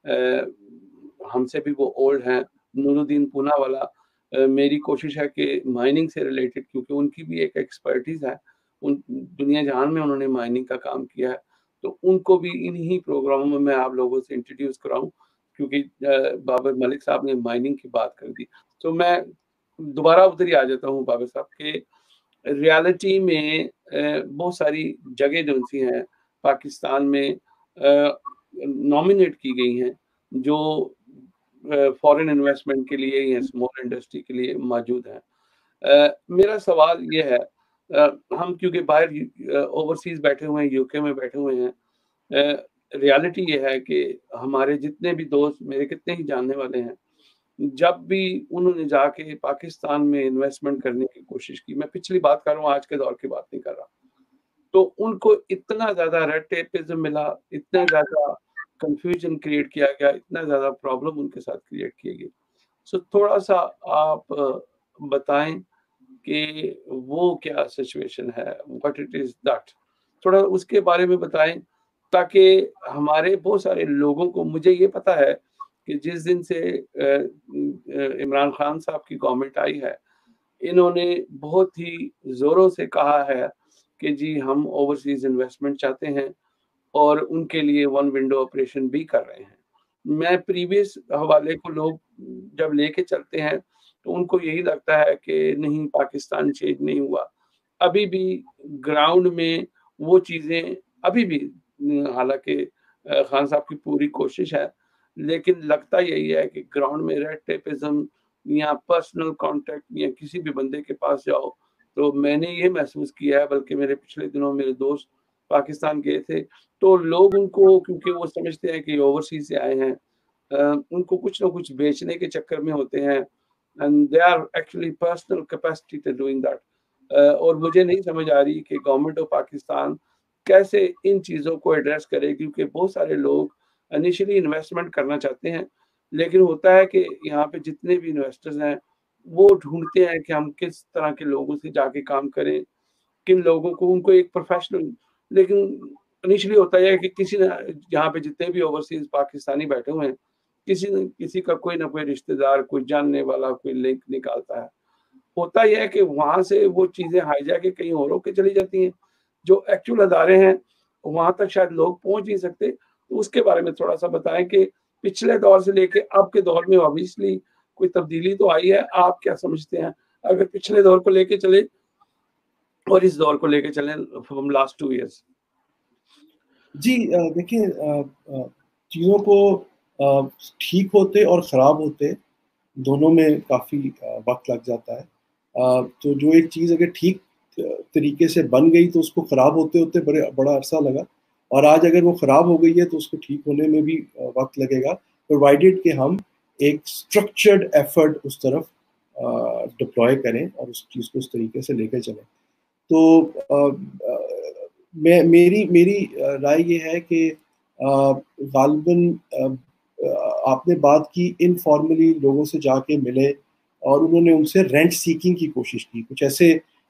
ہم سے بھی وہ اولڈ ہیں، نور الدین پونا والا، میری کوشش ہے کہ مائننگ سے ریلیٹڈ، کیونکہ ان کی بھی ایک ایکسپرٹیز ہے، ان دنیا جہان میں انہوں نے مائننگ کا کام کیا ہے، تو ان کو بھی انہی پروگراموں میں میں آپ لوگوں سے انٹروڈیوس کراؤں، کیونکہ بابر ملک صاحب نے مائننگ کی بات کر دی۔ تو میں دوبارہ ادھر ہی آ جاتا ہوں بابر صاحب کہ ریالٹی میں بہت ساری جگہ جو سی ہیں پاکستان میں نامینیٹ کی گئی ہیں جو فورن انویسٹمنٹ کے لیے یا اسمال انڈسٹری کے لیے موجود ہیں. میرا سوال یہ ہے, ہم کیونکہ باہر اوورسیز بیٹھے ہوئے ہیں, یو کے میں بیٹھے ہوئے ہیں, ریالٹی یہ ہے کہ ہمارے جتنے بھی دوست, میرے کتنے ہی جاننے والے ہیں, جب بھی انہوں نے جا کے پاکستان میں انویسٹمنٹ کرنے کی کوشش کی, میں پچھلی بات کر رہا ہوں, آج کے دور کی بات نہیں کر رہا, تو ان کو اتنا زیادہ ریڈ ٹیپزم ملا, اتنا زیادہ کنفیوژن کریٹ کیا گیا, اتنا زیادہ پرابلم ان کے ساتھ کریٹ کیے گئے. سو تھوڑا سا آپ بتائیں کہ وہ کیا سچویشن ہے, واٹ اٹ از دیٹ, تھوڑا اس کے بارے میں بتائیں, تاکہ ہمارے بہت سارے لوگوں کو, مجھے یہ پتا ہے کہ جس دن سے عمران خان صاحب کی گورنمنٹ آئی ہے, انہوں نے بہت ہی زوروں سے کہا ہے کہ جی ہم اوورسیز انویسٹمنٹ چاہتے ہیں, اور ان کے لیے ون ونڈو آپریشن بھی کر رہے ہیں. میں پریویس حوالے کو لوگ جب لے کے چلتے ہیں تو ان کو یہی لگتا ہے کہ نہیں, پاکستان چینج نہیں ہوا, ابھی بھی گراؤنڈ میں وہ چیزیں ابھی بھی, حالانکہ خان صاحب کی پوری کوشش ہے, لیکن لگتا یہی ہے کہ گراؤنڈ میں ریڈ ٹیپزم یا پرسنل کانٹیکٹ, یا کسی بھی بندے کے پاس جاؤ تو میں نے یہ محسوس کیا ہے, بلکہ میرے پچھلے دنوں میرے دوست پاکستان گئے تھے, تو لوگ ان کو, کیونکہ وہ سمجھتے ہیں کہ اوورسیز سے آئے ہیں, ان کو کچھ نہ کچھ بیچنے کے چکر میں ہوتے ہیں, and they are actually personal capacity to doing that. اور مجھے نہیں سمجھ آ رہی کہ گورنمنٹ آف پاکستان کیسے ان چیزوں کو ایڈریس کرے, کیونکہ بہت سارے لوگ انیشلی انویسٹمنٹ کرنا چاہتے ہیں, لیکن ہوتا ہے کہ یہاں پہ جتنے بھی انویسٹرز ہیں وہ ڈھونڈتے ہیں کہ ہم کس طرح کے لوگوں سے جا کے کام کریں, کن لوگوں کو, ان کو ایک پروفیشنل, لیکن انیشلی ہوتا ہے کہ کسی نے, یہاں پہ جتنے بھی اوورسیز پاکستانی بیٹھے ہوئے ہیں, کسی نہ کسی کا کوئی نہ کوئی رشتہ دار, کوئی جاننے والا, کوئی لنک نکالتا ہے. ہوتا یہ ہے کہ وہاں سے وہ چیزیں ہائی جا کے کہیں اور ہو کے چلی جاتی ہیں, جو ایکچوئل ادارے ہیں وہاں تک شاید لوگ پہنچ نہیں سکتے. تو اس کے بارے میں تھوڑا سا بتائیں کہ پچھلے دور سے لے کے اب کے دور میں obviously کوئی تبدیلی تو آئی ہے, آپ کیا سمجھتے ہیں اگر پچھلے دور کو لے کے چلے اور اس دور کو لے کے چلیں فرام لاسٹ ٹو ایئرس؟ جی دیکھیں, چیزوں کو ٹھیک ہوتے اور خراب ہوتے دونوں میں کافی وقت لگ جاتا ہے. تو جو ایک چیز اگر ٹھیک طریقے سے بن گئی تو اس کو خراب ہوتے ہوتے بڑے بڑا عرصہ لگا, اور آج اگر وہ خراب ہو گئی ہے تو اس کو ٹھیک ہونے میں بھی وقت لگے گا, پرووائڈیڈ کہ ہم ایک اسٹرکچرڈ ایفرٹ اس طرف ڈپلوائے کریں اور اس چیز کو اس طریقے سے لے کے چلیں. تو میں میری میری رائے یہ ہے کہ غالباً آپ نے بات کی انفارملی لوگوں سے جا کے ملے اور انہوں نے ان سے رینٹ سیکنگ کی کوشش کی. کچھ ایسے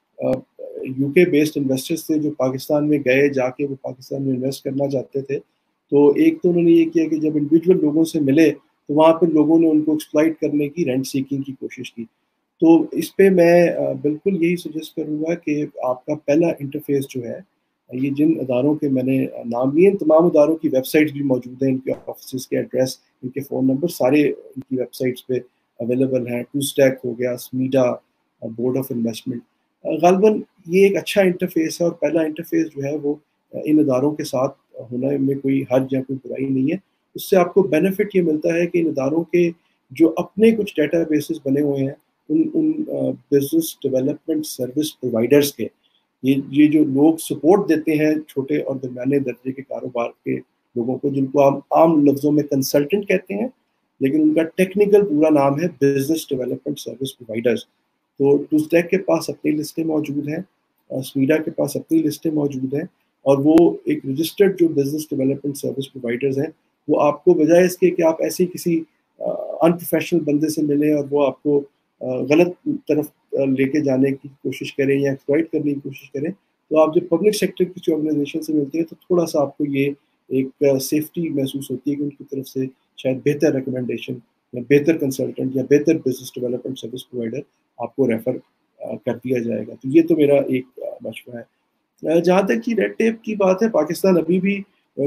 یو کے بیسڈ انویسٹرز تھے جو پاکستان میں گئے, جا کے وہ پاکستان میں انویسٹ کرنا چاہتے تھے. تو ایک تو انہوں نے یہ کیا کہ جب انڈیویجول لوگوں سے ملے تو وہاں پہ لوگوں نے ان کو ایکسپلائٹ کرنے کی, رینٹ سیکنگ کی کوشش کی. تو اس پہ میں بالکل یہی سجیسٹ کروں گا کہ آپ کا پہلا انٹرفیس جو ہے, یہ جن اداروں کے میں نے نام لیے, ان تمام اداروں کی ویب سائٹس بھی موجود ہیں, ان کے آفیسز کے ایڈریس, ان کے فون نمبر سارے ان کی ویب سائٹس پہ اویلیبل ہیں. ٹو اسٹیک ہو گیا, اسمیڈا, بورڈ آف انویسٹمنٹ, غالباً یہ ایک اچھا انٹرفیس ہے, اور پہلا انٹرفیس جو ہے وہ ان اداروں کے ساتھ ہونے میں کوئی حرج یا کوئی برائی نہیں ہے. اس سے آپ کو بینیفٹ یہ ملتا ہے کہ ان اداروں کے جو اپنے کچھ ڈیٹا بیسز بنے ہوئے ہیں ان ان بزنس ڈیولپمنٹ سروس پرووائڈرز کے, یہ یہ جو لوگ سپورٹ دیتے ہیں چھوٹے اور درمیانے درجے کے کاروبار کے لوگوں کو, جن کو ہم عام لفظوں میں کنسلٹنٹ کہتے ہیں, لیکن ان کا ٹیکنیکل پورا نام ہے بزنس ڈیولپمنٹ سروس پرووائڈرز. تو ٹوسٹیک کے پاس اپنی لسٹیں موجود ہیں, اسمیڈا کے پاس اپنی لسٹیں موجود ہیں, اور وہ ایک رجسٹرڈ جو بزنس ڈیولپمنٹ سروس پرووائڈرز ہیں وہ آپ کو بجائے اس کے کہ آپ ایسے کسی ان پروفیشنل بندے سے ملیں اور وہ آپ کو غلط طرف لے کے جانے کی کوشش کریں یا ایکسپلائٹ کرنے کی کوشش کریں, تو آپ جب پبلک سیکٹر کی آرگنائزیشن سے ملتے ہیں تو تھوڑا سا آپ کو یہ ایک سیفٹی محسوس ہوتی ہے کہ ان کی طرف سے شاید بہتر ریکمنڈیشن یا بہتر کنسلٹنٹ یا بہتر بزنس ڈیولپمنٹ سروس پرووائڈر آپ کو ریفر کر دیا جائے گا. تو یہ تو میرا ایک مشورہ ہے. جہاں تک کہ ریڈ ٹیپ کی بات ہے, پاکستان ابھی بھی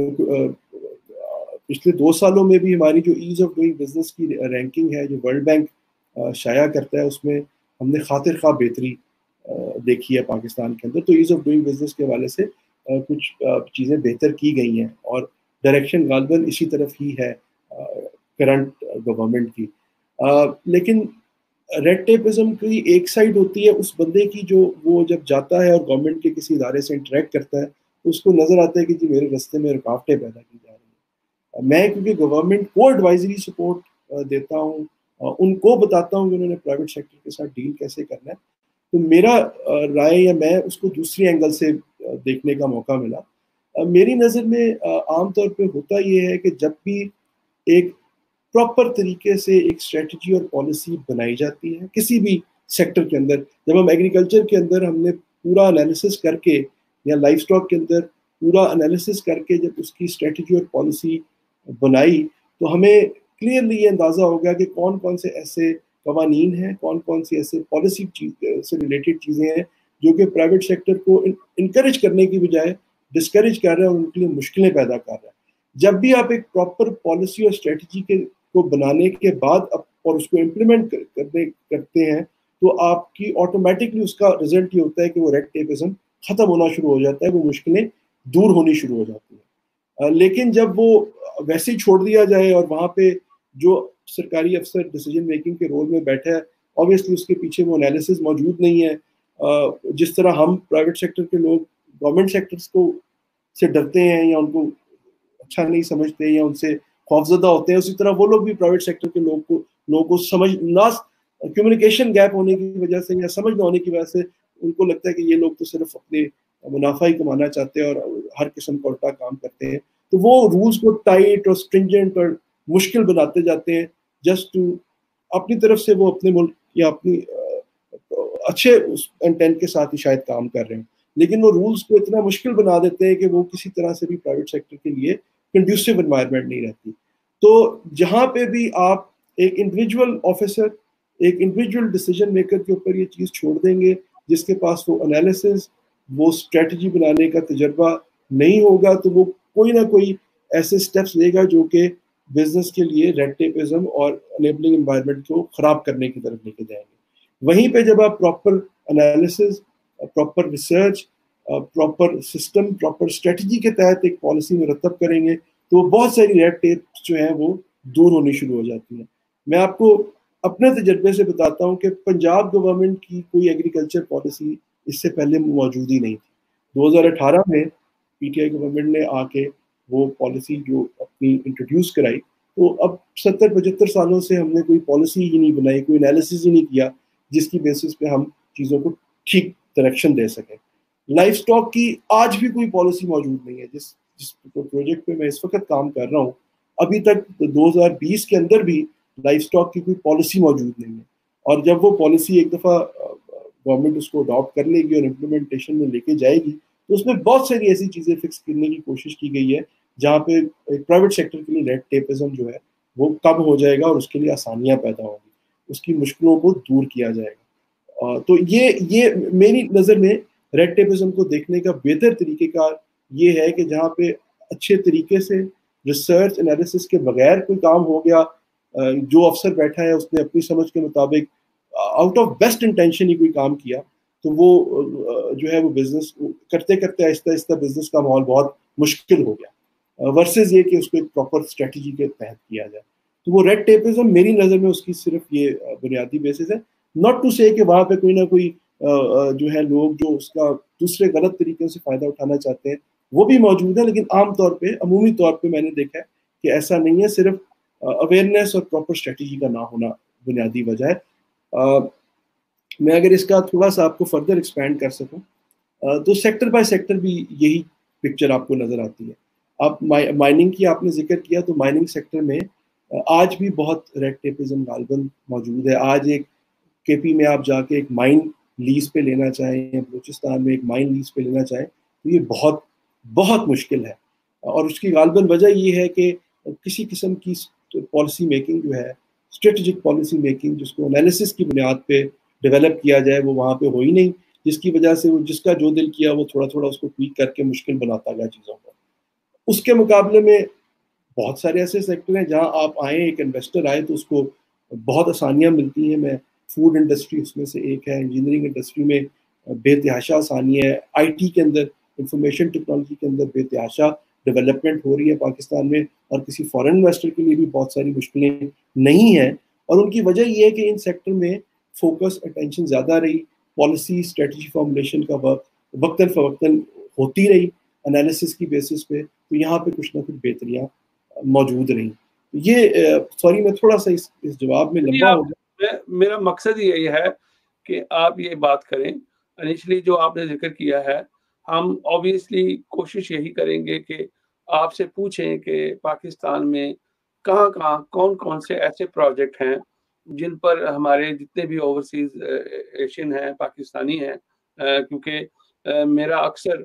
پچھلے دو سالوں میں بھی ہماری جو ایز آف ڈوئنگ بزنس کی رینکنگ ہے جو ورلڈ بینک شائع کرتا ہے, اس میں ہم نے خاطر خواہ بہتری دیکھی ہے پاکستان کے اندر. تو ایز آف ڈوئنگ بزنس کے حوالے سے کچھ چیزیں بہتر کی گئی ہیں اور ڈائریکشن غالباً اسی طرف ہی ہے. کرنٹ گورنمنٹ کی. لیکن ریڈ ٹیپزم کی ایک سائڈ ہوتی ہے اس بندے کی جو وہ جب جاتا ہے اور گورنمنٹ کے کسی ادارے سے انٹریکٹ کرتا ہے تو اس کو نظر آتا ہے کہ جی میرے رستے میں رکاوٹیں پیدا کی جا رہی ہیں. میں کیونکہ گورنمنٹ کو ایڈوائزری سپورٹ دیتا ہوں, ان کو بتاتا ہوں کہ انہوں نے پرائیویٹ سیکٹر کے ساتھ ڈیل کیسے کرنا ہے, تو میرا رائے یا میں اس کو دوسری اینگل سے دیکھنے کا موقع ملا. میری نظر میں عام طور پہ ہوتا یہ ہے کہ جب بھی ایک پراپر طریقے سے ایک اسٹریٹجی اور پالیسی بنائی جاتی ہے کسی بھی سیکٹر کے اندر, جب ہم ایگریکلچر کے اندر ہم نے پورا انالیسس کر کے یا لائف اسٹاک کے اندر پورا انالیسس کر کے جب اس کی اسٹریٹجی اور پالیسی بنائی تو ہمیں کلیئرلی یہ اندازہ ہوگا کہ کون کون سے ایسے قوانین ہیں, کون کون سی ایسے پالیسی سے ریلیٹڈ چیزیں ہیں جو کہ پرائیویٹ سیکٹر کو انکریج کرنے کی بجائے ڈسکریج کر رہے ہیں اور ان کے لیے مشکلیں پیدا کر رہے ہیں. جب بھی آپ ایک پراپر پالیسی اور اسٹریٹجی کے کو بنانے کے بعد اور اس کو امپلیمنٹ کرنے کرتے ہیں تو آپ کی آٹومیٹکلی اس کا رزلٹ یہ ہوتا ہے کہ وہ ریڈ ٹیپزم ختم ہونا شروع ہو جاتا ہے, وہ مشکلیں دور ہونی شروع ہو جاتی ہیں. لیکن جب وہ ویسے ہی چھوڑ دیا جائے اور وہاں پہ جو سرکاری افسر ڈیسیجن میکنگ کے رول میں بیٹھا ہے obviously اس کے پیچھے وہ انالیسز موجود نہیں ہے. جس طرح ہم پرائیویٹ سیکٹر کے لوگ گورنمنٹ سیکٹرز کو سے ڈرتے ہیں یا ان کو اچھا نہیں سمجھتے یا ان سے خوفزدہ ہوتے ہیں, اسی طرح وہ لوگ بھی پرائیویٹ سیکٹر کے لوگ کو لوگوں کو سمجھ نہ کمیونیکیشن گیپ ہونے کی وجہ سے یا سمجھ نہ ہونے کی وجہ سے ان کو لگتا ہے کہ یہ لوگ تو صرف اپنے منافع ہی کمانا چاہتے ہیں اور ہر قسم کا الٹا کام کرتے ہیں. تو وہ رولز کو ٹائٹ اور اسٹرنجنٹ اور مشکل بناتے جاتے ہیں جسٹ ٹو اپنی طرف سے وہ اپنے ملک یا اپنی اچھے انٹینٹ کے ساتھ ہی شاید کام کر رہے ہیں, لیکن وہ رولز کو اتنا مشکل بنا دیتے ہیں کہ وہ کسی طرح سے بھی پرائیویٹ سیکٹر کے لیے کنڈیوسو انوائرمنٹ نہیں رہتی. تو جہاں پہ بھی آپ ایک انڈیویجول آفیسر ایک انڈیویجول ڈیسیجن میکر کے اوپر یہ چیز چھوڑ دیں گے جس کے پاس وہ انالیسز وہ اسٹریٹجی بنانے کا تجربہ نہیں ہوگا, تو وہ کوئی نہ کوئی ایسے اسٹیپس لے گا جو کہ بزنس کے لیے ریڈ ٹیپزم اور انیبلنگ انوائرمنٹ کو خراب کرنے کی طرف لے کے جائیں گے. وہیں پہ جب آپ proper analysis proper research proper system proper strategy کے تحت ایک پالیسی مرتب کریں گے تو بہت ساری ریڈ ٹیپس جو ہیں وہ دور ہونی شروع ہو جاتی ہیں. میں آپ کو اپنے تجربے سے بتاتا ہوں کہ پنجاب گورنمنٹ کی کوئی ایگریکلچر پالیسی اس سے پہلے موجود ہی نہیں تھی. دو ہزار اٹھارہ میں پی ٹی آئی گورنمنٹ نے آ کے وہ پالیسی جو اپنی انٹروڈیوس کرائی, تو اب ستر پچہتر سالوں سے ہم نے کوئی پالیسی ہی نہیں بنائی, کوئی انالیسز ہی نہیں کیا جس کی بیسس پہ ہم چیزوں کو ٹھیک ڈائریکشن دے سکیں. لائف اسٹاک کی آج بھی کوئی پالیسی موجود نہیں ہے. جس جس پروجیکٹ پہ میں اس وقت کام کر رہا ہوں ابھی تک دو ہزار بیس کے اندر بھی لائف اسٹاک کی کوئی پالیسی موجود نہیں ہے. اور جب وہ پالیسی ایک دفعہ گورنمنٹ اس کو اڈاپٹ کر لے گی اور امپلیمنٹیشن میں لے کے جائے گی تو اس میں بہت ساری ایسی چیزیں فکس کرنے کی کوشش کی گئی ہے جہاں پہ پرائیویٹ سیکٹر کے لیے ریڈ ٹیپزم جو ہے وہ کم ہو جائے گا اور اس کے لیے آسانیاں پیدا ہوں گی, اس کی مشکلوں کو دور کیا جائے گا. تو یہ یہ میری نظر میں ریڈ ٹیپزم کو دیکھنے کا بہتر طریقہ کار یہ ہے کہ جہاں پہ اچھے طریقے سے ریسرچ انالیسس کے بغیر کوئی کام ہو گیا, جو افسر بیٹھا ہے اس نے اپنی سمجھ کے مطابق آؤٹ آف بیسٹ انٹینشن ہی کوئی کام کیا تو وہ جو ہے وہ بزنس کرتے کرتے آہستہ آہستہ بزنس کا ماحول بہت مشکل ہو گیا ورسز یہ کہ اس کو ایک پراپر اسٹریٹجی کے تحت کیا جائے. تو وہ ریڈ ٹیپزم میری نظر میں اس کی صرف یہ بنیادی بیسس ہے, ناٹ ٹو سے کہ وہاں پہ کوئی نہ کوئی جو ہے لوگ جو اس کا دوسرے غلط طریقے سے فائدہ اٹھانا چاہتے ہیں وہ بھی موجود ہے, لیکن عام طور پہ عمومی طور پہ میں نے دیکھا ہے کہ ایسا نہیں ہے, صرف اویئرنیس اور پراپر اسٹریٹجی کا نہ ہونا بنیادی وجہ ہے. میں اگر اس کا تھوڑا سا آپ کو فردر ایکسپینڈ کر سکوں تو سیکٹر بائی سیکٹر بھی یہی پکچر آپ کو نظر آتی ہے. آپ مائننگ کی آپ نے ذکر کیا تو مائننگ سیکٹر میں آج بھی بہت ریڈ ٹیپزم غالباً موجود ہے. آج ایک کے پی میں آپ جا کے ایک مائن لیز پہ لینا چاہیں یا بلوچستان میں ایک مائن لیز پہ لینا چاہیں تو یہ بہت بہت مشکل ہے, اور اس کی غالباً وجہ یہ ہے کہ کسی قسم کی پالیسی میکنگ جو ہے اسٹریٹجک پالیسی میکنگ جس کو انالیسس کی بنیاد پہ ڈیولپ کیا جائے وہ وہاں پہ ہو ہی نہیں, جس کی وجہ سے وہ جس کا جو دل کیا وہ تھوڑا تھوڑا اس کو ٹویک کر کے مشکل بناتا گیا چیزوں کو. اس کے مقابلے میں بہت سارے ایسے سیکٹر ہیں جہاں آپ آئیں ایک انویسٹر آئے تو اس کو بہت آسانیاں ملتی ہیں. میں فوڈ انڈسٹری اس میں سے ایک ہے, انجینئرنگ انڈسٹری میں بے تحاشا آسانی ہے, آئی ٹی کے اندر انفارمیشن ٹیکنالوجی کے اندر بے تحاشا ڈیولپمنٹ ہو رہی ہے پاکستان میں، اور کسی فارن انویسٹر کے لیے بھی بہت ساری مشکلیں نہیں ہیں، اور ان کی وجہ یہ ہے کہ ان سیکٹر میں فوکس اٹینشن زیادہ رہی، پالیسی اسٹریٹجی فارمولیشن کا وقت وقتاً فوقتاً ہوتی رہی انالیسس کی بیسس پہ، تو یہاں پہ کچھ نہ کچھ بہتریاں موجود رہیں۔ یہ سوری میں تھوڑا سا اس, اس جواب میں لمبا ہو گیا۔ میرا مقصد یہی ہے کہ آپ یہ بات کریں، انیشلی جو آپ نے ذکر کیا ہے، ہم آبویسلی کوشش یہی کریں گے کہ آپ سے پوچھیں کہ پاکستان میں کہاں کہاں کون کون سے ایسے پروجیکٹ ہیں جن پر ہمارے جتنے بھی اوورسیز ایشین ہیں، پاکستانی ہیں، کیونکہ میرا اکثر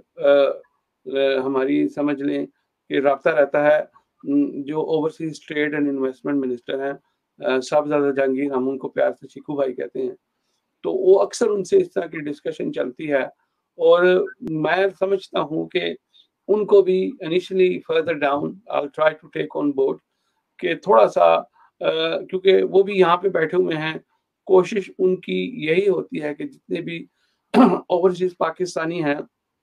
ہماری سمجھ لیں کہ رابطہ رہتا ہے جو overseas trade and investment minister ہیں، صاحبزادہ جہانگیر، ہم ان کو پیار سے چیکو بھائی کہتے ہیں، تو وہ اکثر ان سے اس طرح کی ڈسکشن چلتی ہے، اور میں سمجھتا ہوں کہ ان کو بھی initially further down I'll try to take on board کہ تھوڑا سا کیونکہ وہ بھی یہاں پہ بیٹھے ہوئے ہیں، کوشش ان کی یہی ہوتی ہے کہ جتنے بھی اوورسیز پاکستانی ہیں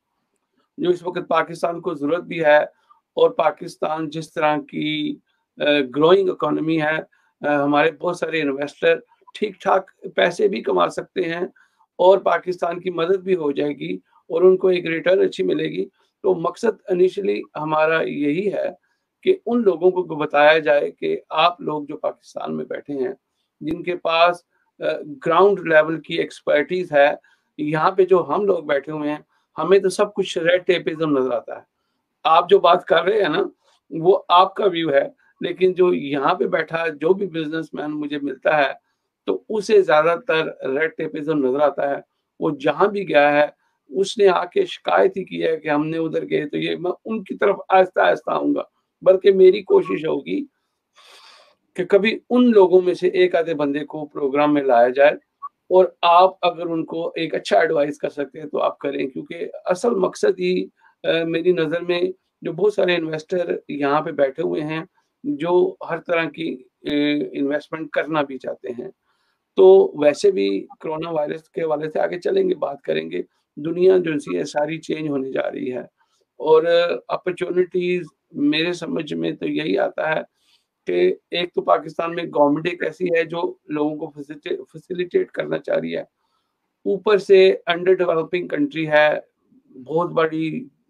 جو اس وقت پاکستان کو ضرورت بھی ہے، اور پاکستان جس طرح کی گروئنگ اکانومی ہے، ہمارے بہت سارے انویسٹر ٹھیک ٹھاک پیسے بھی کما سکتے ہیں، اور پاکستان کی مدد بھی ہو جائے گی اور ان کو ایک ریٹرن اچھی ملے گی۔ تو مقصد انیشلی ہمارا یہی ہے کہ ان لوگوں کو بتایا جائے کہ آپ لوگ جو پاکستان میں بیٹھے ہیں، جن کے پاس گراؤنڈ لیول کی ایکسپرٹیز ہے، یہاں پہ جو ہم لوگ بیٹھے ہوئے ہیں، ہمیں تو سب کچھ ریڈ ٹیپزم نظر آتا ہے۔ آپ جو بات کر رہے ہیں نا وہ آپ کا ویو ہے، لیکن جو یہاں پہ بیٹھا جو بھی بزنس مین مجھے ملتا ہے تو اسے زیادہ تر ریڈ ٹیپزم نظر آتا ہے۔ وہ جہاں بھی گیا ہے اس نے آ کے شکایت ہی کی ہے کہ ہم نے ادھر گئے تو یہ، میں ان کی طرف آہستہ آہستہ آؤں گا، بلکہ میری کوشش ہوگی کہ کبھی ان لوگوں میں سے ایک آدھے بندے کو پروگرام میں لایا جائے، اور آپ اگر ان کو ایک اچھا ایڈوائز کر سکتے ہیں تو آپ کریں، کیونکہ اصل مقصد ہی میری نظر میں جو بہت سارے انویسٹر یہاں پہ بیٹھے ہوئے ہیں جو ہر طرح کی انویسٹمنٹ کرنا بھی چاہتے ہیں، تو ویسے بھی کرونا وائرس کے حوالے سے آگے چلیں گے، بات کریں گے، دنیا جو سی ہے ساری چینج ہونے جا رہی ہے، اور اپرچونٹیز میرے سمجھ میں تو یہی آتا ہے کہ ایک تو پاکستان میں گورنمنٹ ایک ایسی ہے جو لوگوں کو فیسیلیٹیٹ کرنا چاہ رہی ہے، اوپر سے انڈر ڈیولپنگ کنٹری ہے، بہت بڑی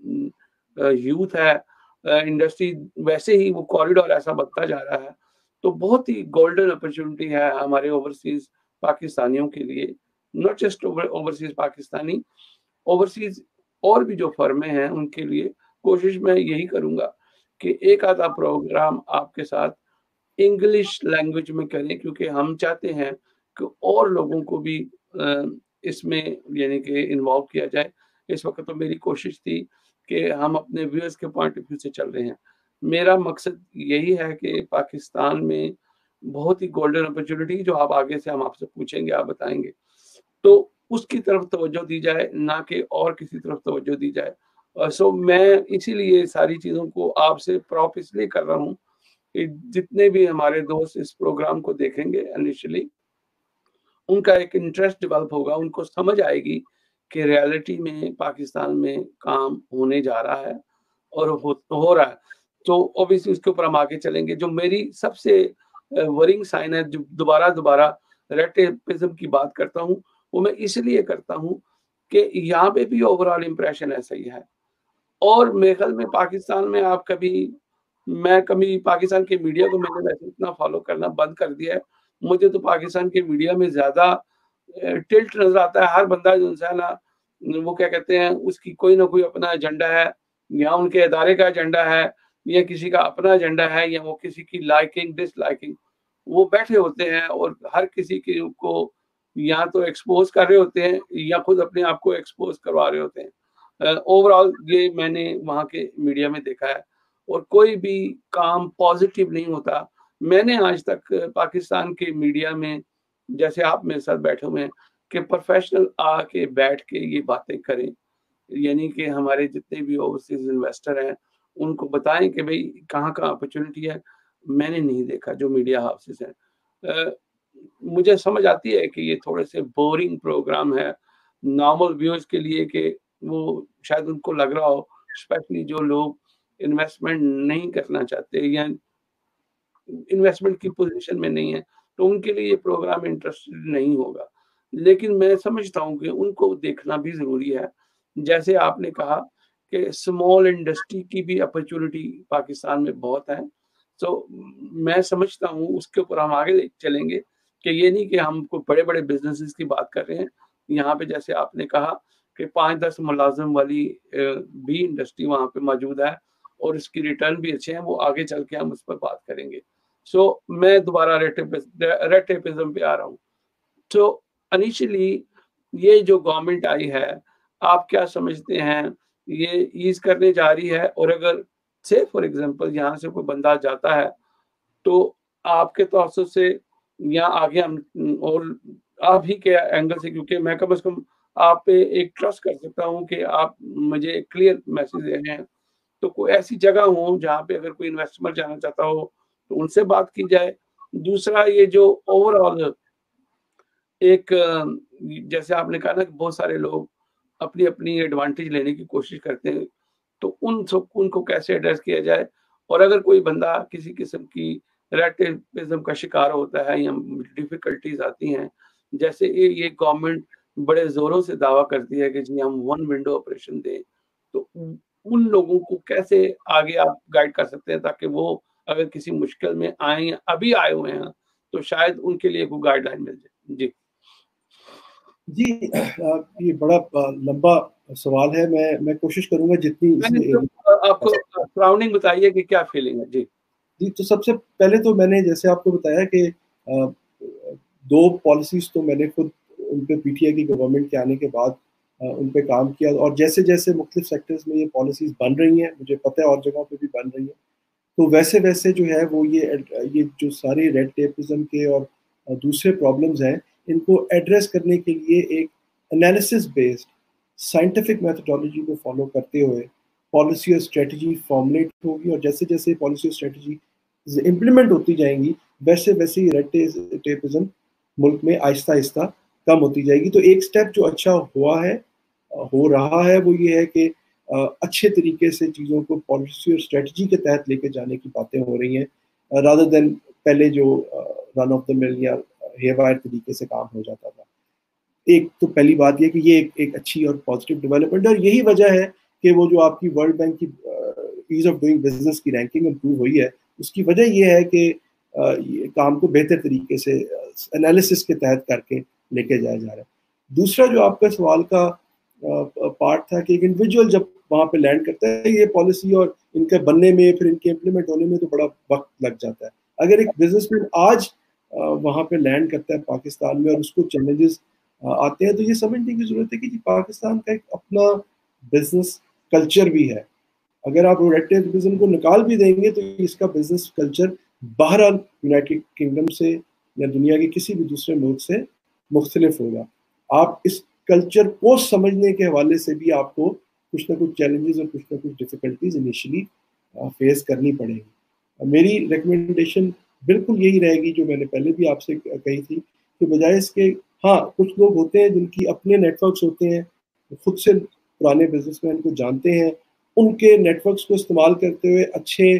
یوتھ ہے، انڈسٹری ویسے ہی وہ کوریڈور ایسا بنتا جا رہا ہے، تو بہت ہی گولڈن اپرچونٹی ہے ہمارے اوورسیز پاکستانیوں کے لیے، not just overseas Pakistani, overseas اور بھی جو فرمیں ہیں ان کے لیے کوشش میں یہی کروں گا کہ ایک آدھا پروگرام آپ کے ساتھ انگلش لینگویج میں کریں، کیونکہ ہم چاہتے ہیں کہ اور لوگوں کو بھی اس میں یعنی کہ انوالو کیا جائے۔ اس وقت تو میری کوشش تھی کہ ہم اپنے ویورز کے پوائنٹ آف ویو سے چل رہے ہیں، میرا مقصد یہی ہے کہ پاکستان میں بہت ہی گولڈن اپرچونٹی جو آپ آگے سے ہم آپ سے پوچھیں گے، آپ بتائیں گے، تو اس کی طرف توجہ دی جائے، نہ کہ اور کسی طرف توجہ دی جائے۔ اور سو میں اسی لیے ساری چیزوں کو آپ سے پراپ اس لیے کر رہا ہوں کہ جتنے بھی ہمارے دوست اس پروگرام کو دیکھیں گے انیشلی ان کا ایک انٹرسٹ ڈیولپ ہوگا، ان کو سمجھ آئے گی کہ ریالٹی میں پاکستان میں کام ہونے جا رہا ہے اور ہو, ہو رہا ہے، تو اوبیسلی اس کے اوپر ہم آگے چلیں گے۔ جو میری سب سے ورنگ سائن ہے، جو دوبارہ دوبارہ ریڈ ٹیپزم کی بات کرتا ہوں، وہ میں اس لیے کرتا ہوں کہ یہاں پہ بھی اوور آل امپریشن ایسا ہی ہے، اور میرے خیال میں پاکستان میں آپ کبھی، میں کبھی پاکستان کے میڈیا کو میں نے ویسے اتنا فالو کرنا بند کر دیا ہے، مجھے تو پاکستان کے میڈیا میں زیادہ ٹلٹ نظر آتا ہے، ہر بندہ جو ہے نا وہ کیا کہتے ہیں اس کی کوئی نہ کوئی اپنا ایجنڈا ہے، یا ان کے ادارے کا ایجنڈا ہے، یا کسی کا اپنا ایجنڈا ہے، یا وہ کسی کی لائکنگ ڈس لائکنگ، وہ بیٹھے ہوتے ہیں اور ہر کسی کی کو یا تو ایکسپوز کر رہے ہوتے ہیں یا خود اپنے آپ کو ایکسپوز کروا رہے ہوتے ہیں۔ اوور آل یہ میں نے وہاں کے میڈیا میں دیکھا ہے، اور کوئی بھی کام پازیٹیو نہیں ہوتا۔ میں نے آج تک پاکستان کے میڈیا میں، جیسے آپ میرے ساتھ بیٹھے ہوئے ہیں، کہ پروفیشنل آ کے بیٹھ کے یہ باتیں کریں، یعنی کہ ہمارے جتنے بھی اوورسیز انویسٹر ہیں ان کو بتائیں کہ بھئی کہاں کہاں اپرچونٹی ہے، میں نے نہیں دیکھا جو میڈیا ہاؤسز ہیں۔ مجھے سمجھ آتی ہے کہ یہ تھوڑے سے بورنگ پروگرام ہے نارمل ویورز کے لیے، کہ وہ شاید ان کو لگ رہا ہو، اسپیشلی جو لوگ انویسٹمنٹ نہیں کرنا چاہتے یا انویسٹمنٹ کی پوزیشن میں نہیں ہے تو ان کے لیے یہ پروگرام انٹرسٹڈ نہیں ہوگا. لیکن میں سمجھتا ہوں کہ ان کو دیکھنا بھی ضروری ہے. جیسے آپ نے کہا کہ اسمال انڈسٹری کی بھی اپرچونٹی پاکستان میں بہت ہے. تو میں سمجھتا ہوں اس کے اوپر ہم آگے چلیں گے کہ یہ نہیں کہ ہم کو بڑے بڑے بزنسز کی بات کر رہے ہیں. یہاں پہ جیسے آپ نے کہا کہ پانچ دس ملازم والی بھی انڈسٹری وہاں پہ موجود ہے اور اس کی ریٹرن بھی اچھے ہیں, وہ آگے چل کے ہم اس پر بات کریں گے. سو میں دوبارہ ریڈ ٹیپزم پہ آ رہا ہوں. تو انیشلی یہ جو گورنمنٹ آئی ہے, آپ کیا سمجھتے ہیں یہ ایز کرنے جا رہی ہے؟ اور اگر سے فار ایگزامپل یہاں سے کوئی بندہ جاتا ہے تو آپ کے توسط سے یا آگے ہم اور آپ ہی کے اینگل سے, کیونکہ میں کم از کم آپ پہ ایک ٹرسٹ کر سکتا ہوں کہ آپ مجھے ایک کلیئر میسج دے رہے ہیں, تو کوئی ایسی جگہ ہو جہاں پہ اگر کوئی انویسٹمنٹ جانا چاہتا ہو تو ان سے بات کی جائے. دوسرا یہ جو اوور آل ایک جیسے آپ نے کہا نا کہ بہت سارے لوگ اپنی اپنی ایڈوانٹیج لینے کی کوشش کرتے ہیں, تو ان سب ان کو کیسے ایڈریس کیا جائے. اور اگر کوئی بندہ کسی قسم کی ریٹیزم کا شکار ہوتا ہے یا ڈیفیکلٹیز آتی ہیں, جیسے یہ گورنمنٹ بڑے زوروں سے دعویٰ کرتی ہے کہ جی ہم ون ونڈو آپریشن دیں, تو ان لوگوں کو کیسے آگے آپ گائیڈ کر سکتے ہیں تاکہ وہ اگر کسی مشکل میں آئیں یا ابھی آئے ہوئے ہیں تو شاید ان کے لیے کوئی گائیڈ لائن مل جائے. جی جی یہ بڑا لمبا سوال ہے, میں میں کوشش کروں گا جتنی آپ کو سراؤنڈنگ بتائیے کہ کیا فیلنگ ہے. جی جی تو سب سے پہلے تو میں نے جیسے آپ کو بتایا کہ دو پالیسیز تو میں نے خود ان پہ پی ٹی آئی کی گورنمنٹ کے آنے کے بعد ان پہ کام کیا, اور جیسے جیسے مختلف سیکٹرز میں یہ پالیسیز بن رہی ہیں, مجھے پتہ ہے اور جگہوں پہ بھی بن رہی ہیں, تو ویسے ویسے جو ہے وہ یہ یہ جو سارے ریڈ ٹیپزم کے اور دوسرے پرابلمز ہیں ان کو ایڈریس کرنے کے لیے ایک انالیسس بیسڈ سائنٹیفک میتھڈالوجی کو فالو کرتے ہوئے پالیسی اور اسٹریٹجی فارمولیٹ ہوگی, اور جیسے جیسے پالیسی اور اسٹریٹجی امپلیمنٹ ہوتی جائیں گی ویسے ویسے ریڈ ٹیپزم ملک میں آہستہ آہستہ کم ہوتی جائے گی. تو ایک سٹیپ جو اچھا ہوا ہے ہو رہا ہے وہ یہ ہے کہ اچھے طریقے سے چیزوں کو پالیسی اور اسٹریٹجی کے تحت لے کے جانے کی باتیں ہو رہی ہیں, رادر دین پہلے جو رن آف دا مل یا ہیئر وائر طریقے سے کام ہو جاتا تھا. ایک تو پہلی بات یہ کہ یہ ایک ایک اچھی اور پازیٹیو ڈیولپمنٹ ہے, اور یہی وجہ ہے کہ وہ جو آپ کی ورلڈ بینک کی ایز آف ڈوئنگ بزنس کی رینکنگ امپروو ہوئی ہے, اس کی وجہ یہ ہے کہ کام کو بہتر طریقے سے انالیسس کے تحت کر کے لے کے جایا جا رہا ہے. دوسرا جو آپ کا سوال کا پارٹ تھا کہ ایک انڈیویجول جب وہاں پہ لینڈ کرتا ہے, یہ پالیسی اور ان کے بننے میں پھر ان کے امپلیمنٹ ہونے میں تو بڑا وقت لگ جاتا ہے. اگر ایک بزنس مین آج وہاں پہ لینڈ کرتا ہے پاکستان میں اور اس کو چیلنجز آتے ہیں, تو یہ سمجھنے کی ضرورت ہے کہ جی پاکستان کا ایک اپنا بزنس کلچر بھی ہے. اگر آپ ریڈ ٹیپزم کو نکال بھی دیں گے تو اس کا بزنس کلچر بہرحال یونائٹیڈ کنگڈم سے یا دنیا کے کسی بھی دوسرے ملک سے مختلف ہوگا. آپ اس کلچر کو سمجھنے کے حوالے سے بھی آپ کو کچھ نہ کچھ چیلنجز اور کچھ نہ کچھ ڈیفیکلٹیز انیشلی فیس کرنی پڑے گی. میری ریکمنڈیشن بالکل یہی رہے گی جو میں نے پہلے بھی آپ سے کہی تھی کہ بجائے اس کے, ہاں کچھ لوگ ہوتے ہیں جن کی اپنے نیٹ ورکس ہوتے ہیں, خود سے پرانے بزنس مین کو جانتے ہیں, ان کے نیٹ ورکس کو استعمال کرتے ہوئے اچھے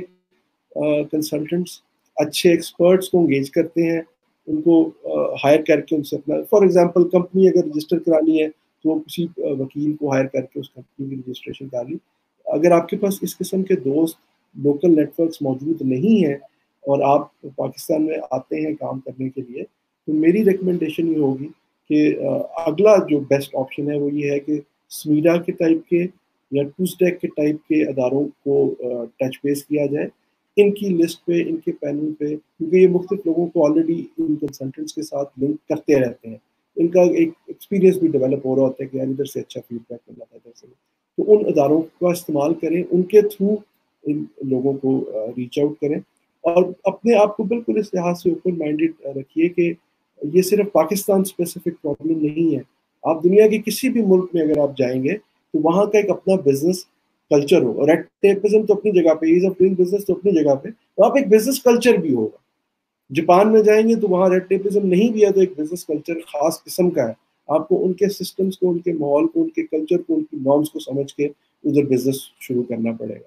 کنسلٹنٹس اچھے ایکسپرٹس کو انگیج کرتے ہیں, ان کو ہائر کر کے ان سے اپنا فار ایگزامپل کمپنی اگر رجسٹر کرانی ہے تو وہ کسی وکیل کو ہائر کر کے اس کمپنی کی رجسٹریشن کر لی. اگر آپ کے پاس اس قسم کے دوست لوکل نیٹ ورکس موجود نہیں ہیں اور آپ پاکستان میں آتے ہیں کام کرنے کے لیے, تو میری ریکمنڈیشن یہ ہوگی کہ اگلا جو بیسٹ آپشن ہے وہ یہ ہے کہ سمیڈا کے ٹائپ کے یا ٹو اسٹیک کے ٹائپ کے اداروں کو ٹچ بیس کیا جائے, ان کی لسٹ پہ, ان کے پینل پہ, کیونکہ یہ مختلف لوگوں کو آلریڈی ان کنسلٹنٹس کے ساتھ لنک کرتے رہتے ہیں, ان کا ایک ایکسپیرینس بھی ڈیولپ ہو رہا ہوتا ہے کہ ادھر سے اچھا فیڈ بیک مل جاتا ہے ادھر سے, تو ان اداروں کا استعمال کریں, ان کے تھرو ان لوگوں کو ریچ آؤٹ کریں, اور اپنے آپ کو بالکل اس لحاظ سے اوپن مائنڈیڈ رکھیے کہ یہ صرف پاکستان اسپیسیفک پرابلم نہیں ہے. آپ دنیا کے کسی بھی ملک میں اگر آپ جائیں گے تو وہاں کا ایک اپنا بزنس کلچر ہوگا. ریڈ ٹیپزم تو اپنی جگہ پہ, ایز آف ڈوئنگ بزنس تو اپنی جگہ پہ, وہاں پہ ایک بزنس کلچر بھی ہوگا. جاپان میں جائیں گے تو وہاں ریڈ ٹیپزم نہیں بھی ہے, تو ایک بزنس کلچر خاص قسم کا ہے. آپ کو ان کے سسٹمز کو, ان کے ماحول کو, ان کے کلچر کو, ان کی نارمس کو سمجھ کے ادھر بزنس شروع کرنا پڑے گا.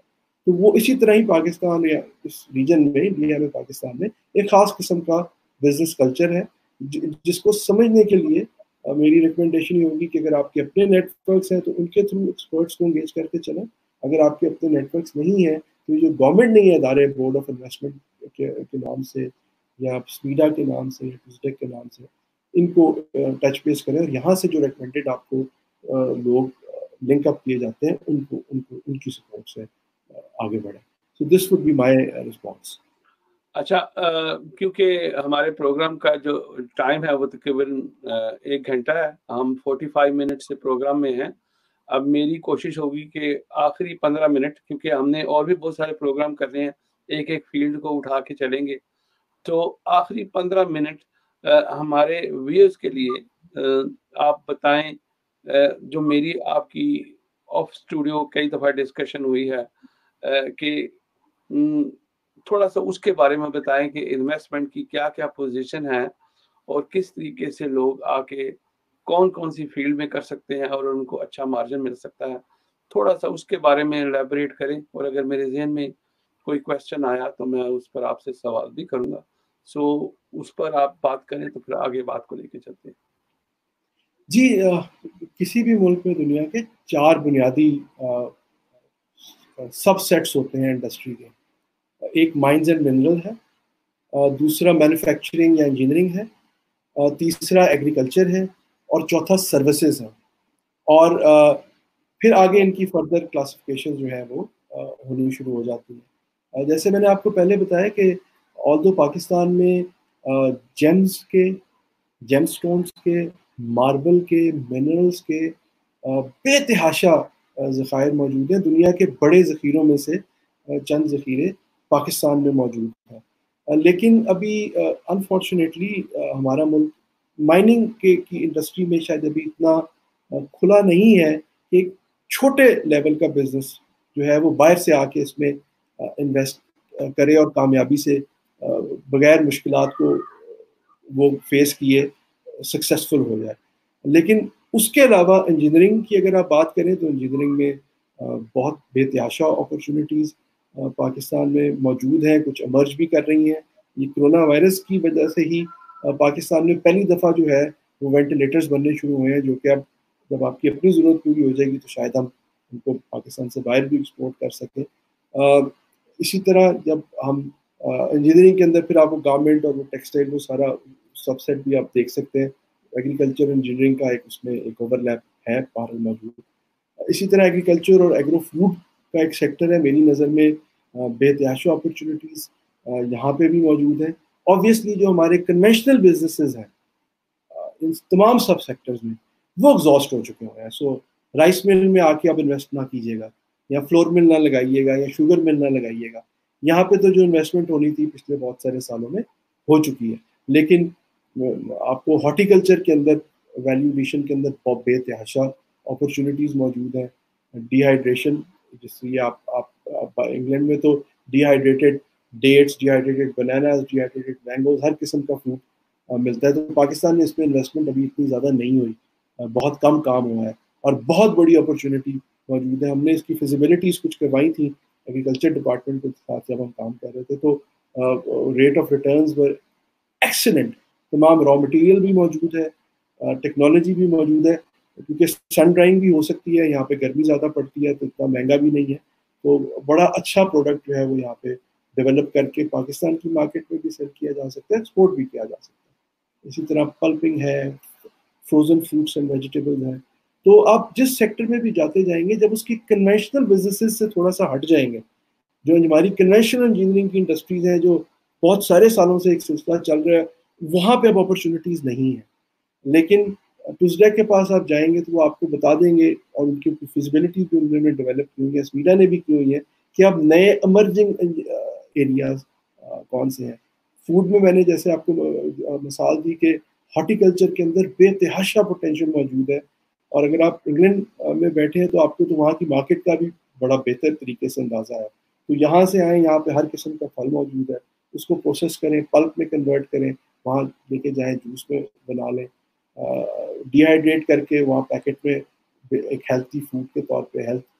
تو وہ اسی طرح ہی پاکستان یا اس ریجن میں انڈیا میں پاکستان میں ایک خاص قسم کا بزنس کلچر ہے جس کو سمجھنے کے لیے میری ریکمنڈیشن یہ ہوگی کہ اگر آپ کے اپنے نیٹ ورکس ہیں تو ان کے تھرو ایکسپرٹس کو انگیج کر کے چلیں. اگر آپ کے اپنے نیٹ ورکس نہیں ہیں تو جو گورنمنٹ نہیں ہے ادارے بورڈ آف انویسٹمنٹ کے نام سے یا اسپیڈا کے نام سے یا ٹوزڈیک کے نام سے ان کو ٹچ بیس کریں اور یہاں سے جو ریکمنڈیڈ آپ کو لوگ لنک اپ کیے جاتے ہیں ان کو ان کو ان کی سپورٹ سے آگے بڑھیں. So this would be my response. اچھا, کیونکہ ہمارے پروگرام کا جو ٹائم ہے وہ تقریباً ایک گھنٹہ ہے, ہم فورٹی فائیو منٹ سے پروگرام میں ہیں. اب میری کوشش ہوگی کہ آخری پندرہ منٹ, کیونکہ ہم نے اور بھی بہت سارے پروگرام کرنے ہیں, ایک ایک فیلڈ کو اٹھا کے چلیں گے, تو آخری پندرہ منٹ ہمارے ویئرز کے لیے آپ بتائیں. جو میری آپ کی آف اسٹوڈیو کئی دفعہ ڈسکشن ہوئی ہے کہ تھوڑا سا اس کے بارے میں بتائیں کہ انویسٹمنٹ کی کیا کیا پوزیشن ہے اور کس طریقے سے لوگ آ کے کون کون سی فیلڈ میں کر سکتے ہیں اور ان کو اچھا مارجن مل سکتا ہے. تھوڑا سا اس کے بارے میں الیبوریٹ کریں, اور اگر میرے ذہن میں کوئی کویشچن آیا تو میں اس پر آپ سے سوال بھی کروں گا. سو اس پر آپ بات کریں تو پھر آگے بات کو لے کے چلتے ہیں. جی, کسی بھی ملک میں دنیا کے چار بنیادی سب سیٹس ہوتے ہیں انڈسٹری کے. ایک مائنز اینڈ منرل ہے, دوسرا مینوفیکچرنگ یا انجینئرنگ ہے, تیسرا ایگریکلچر ہے, اور چوتھا سروسز ہے. اور پھر آگے ان کی فردر کلاسیفیکیشن جو ہے وہ ہونی شروع ہو جاتی ہے. جیسے میں نے آپ کو پہلے بتایا کہ آلدو پاکستان میں جیمز کے, جیم سٹونز کے, ماربل کے, منرلز کے بے تحاشا ذخائر موجود ہیں. دنیا کے بڑے ذخیروں میں سے چند ذخیرے پاکستان میں موجود ہیں. لیکن ابھی انفارچونیٹلی ہمارا ملک مائننگ کے کی انڈسٹری میں شاید ابھی اتنا کھلا نہیں ہے کہ ایک چھوٹے لیول کا بزنس جو ہے وہ باہر سے آ کے اس میں انویسٹ کرے اور کامیابی سے بغیر مشکلات کو وہ فیس کیے سکسیزفل ہو جائے. لیکن اس کے علاوہ انجینئرنگ کی اگر آپ بات کریں تو انجینئرنگ میں بہت بے تحاشا اپرچونیٹیز پاکستان میں موجود ہیں, کچھ ایمرج بھی کر رہی ہیں. یہ کرونا وائرس کی وجہ سے ہی پاکستان میں پہلی دفعہ جو ہے وہ وینٹیلیٹرز بننے شروع ہوئے ہیں, جو کہ اب جب آپ کی اپنی ضرورت پوری ہو جائے گی تو شاید ہم ان کو پاکستان سے باہر بھی ایکسپورٹ کر سکیں. اسی طرح جب ہم انجینئرنگ کے اندر پھر آپ کو گارمنٹ اور وہ ٹیکسٹائل وہ سارا سب سیٹ بھی آپ دیکھ سکتے ہیں. ایگریکلچر انجینئرنگ کا ایک اس میں ایک اوور لیپ ہے بہرحال موجود. اسی طرح ایگریکلچر اور ایگرو فوڈ کا ایک سیکٹر ہے, میری نظر میں بے تحاشا اپرچونیٹیز یہاں پہ بھی موجود ہیں. آبویسلی جو ہمارے کنونشنل بزنسز ہیں ان تمام سب سیکٹرز میں وہ ایگزاسٹ ہو چکے ہوئے ہیں. سو رائس مل میں آ کے آپ انویسٹ نہ کیجیے گا, یا فلور مل نہ لگائیے گا, یا شوگر مل نہ لگائیے گا. یہاں پہ تو جو انویسٹمنٹ ہونی تھی پچھلے بہت سارے سالوں میں ہو چکی ہے. لیکن آپ کو ہارٹیکلچر کے اندر ویلیو ایڈیشن کے اندر بہت بے تحاشا اپرچونیٹیز موجود ہیں. ڈی ہائیڈریشن, جس سے آپ آپ انگلینڈ میں تو dehydrated dates, dehydrated bananas, dehydrated mangoes, ہر قسم کا فروٹ ملتا ہے. تو پاکستان میں اس میں انویسٹمنٹ ابھی اتنی زیادہ نہیں ہوئی, بہت کم کام ہوا ہے, اور بہت بڑی اپرچونیٹی موجود ہے. ہم نے اس کی فیزیبلٹیز کچھ کروائی تھیں ایگریکلچر ڈپارٹمنٹ کے ساتھ جب ہم کام کر رہے تھے, تو rate of returns were excellent. تمام را مٹیریل بھی موجود ہے, ٹیکنالوجی بھی موجود ہے, کیونکہ سن ڈرائنگ بھی ہو سکتی ہے, یہاں پہ گرمی زیادہ پڑتی ہے تو اتنا مہنگا بھی نہیں ہے. تو بڑا اچھا پروڈکٹ جو ہے وہ یہاں پہ ڈیولپ کر کے پاکستان کی مارکیٹ میں بھی سیل کیا جا سکتا ہے, ایکسپورٹ بھی کیا جا سکتا ہے. اسی طرح پلپنگ ہے, فروزن فروٹس اینڈ ویجیٹیبل ہیں. تو آپ جس سیکٹر میں بھی جاتے جائیں گے, جب اس کی کنونشنل بزنسز سے تھوڑا سا ہٹ جائیں گے, جو ہماری کنونشنل انجینئرنگ کی انڈسٹریز ہیں جو بہت سارے سالوں سے ایک سلسلہ چل رہا ہے, وہاں پہ اب اپرچونیٹیز نہیں ہیں. لیکن ٹوزڈیک کے پاس آپ جائیں گے تو وہ آپ کو بتا دیں گے, اور ان کی فیزیبلٹی بھی انہوں نے ڈیولپ کی ہوئی ہے, اسمیڈا نے بھی کی ہوئی ہے, کہ اب نئے ایمرجنگ ایریاز کون سے ہیں. فوڈ میں میں نے جیسے آپ کو مثال دی کہ ہارٹیکلچر کے اندر بے تحاشا پوٹینشیل موجود ہے, اور اگر آپ انگلینڈ میں بیٹھے ہیں تو آپ کو تو وہاں کی مارکیٹ کا بھی بڑا بہتر طریقے سے اندازہ ہے. تو یہاں سے آئیں, یہاں پہ ہر قسم کا پھل موجود ہے, اس کو پروسیس کریں, پلپ میں کنورٹ کریں, وہاں لے کے جائیں, جوس میں بنا لیں, ڈی ہائیڈریٹ کر کے وہاں پیکٹ میں ایک ہیلتھی فوڈ کے طور پہ health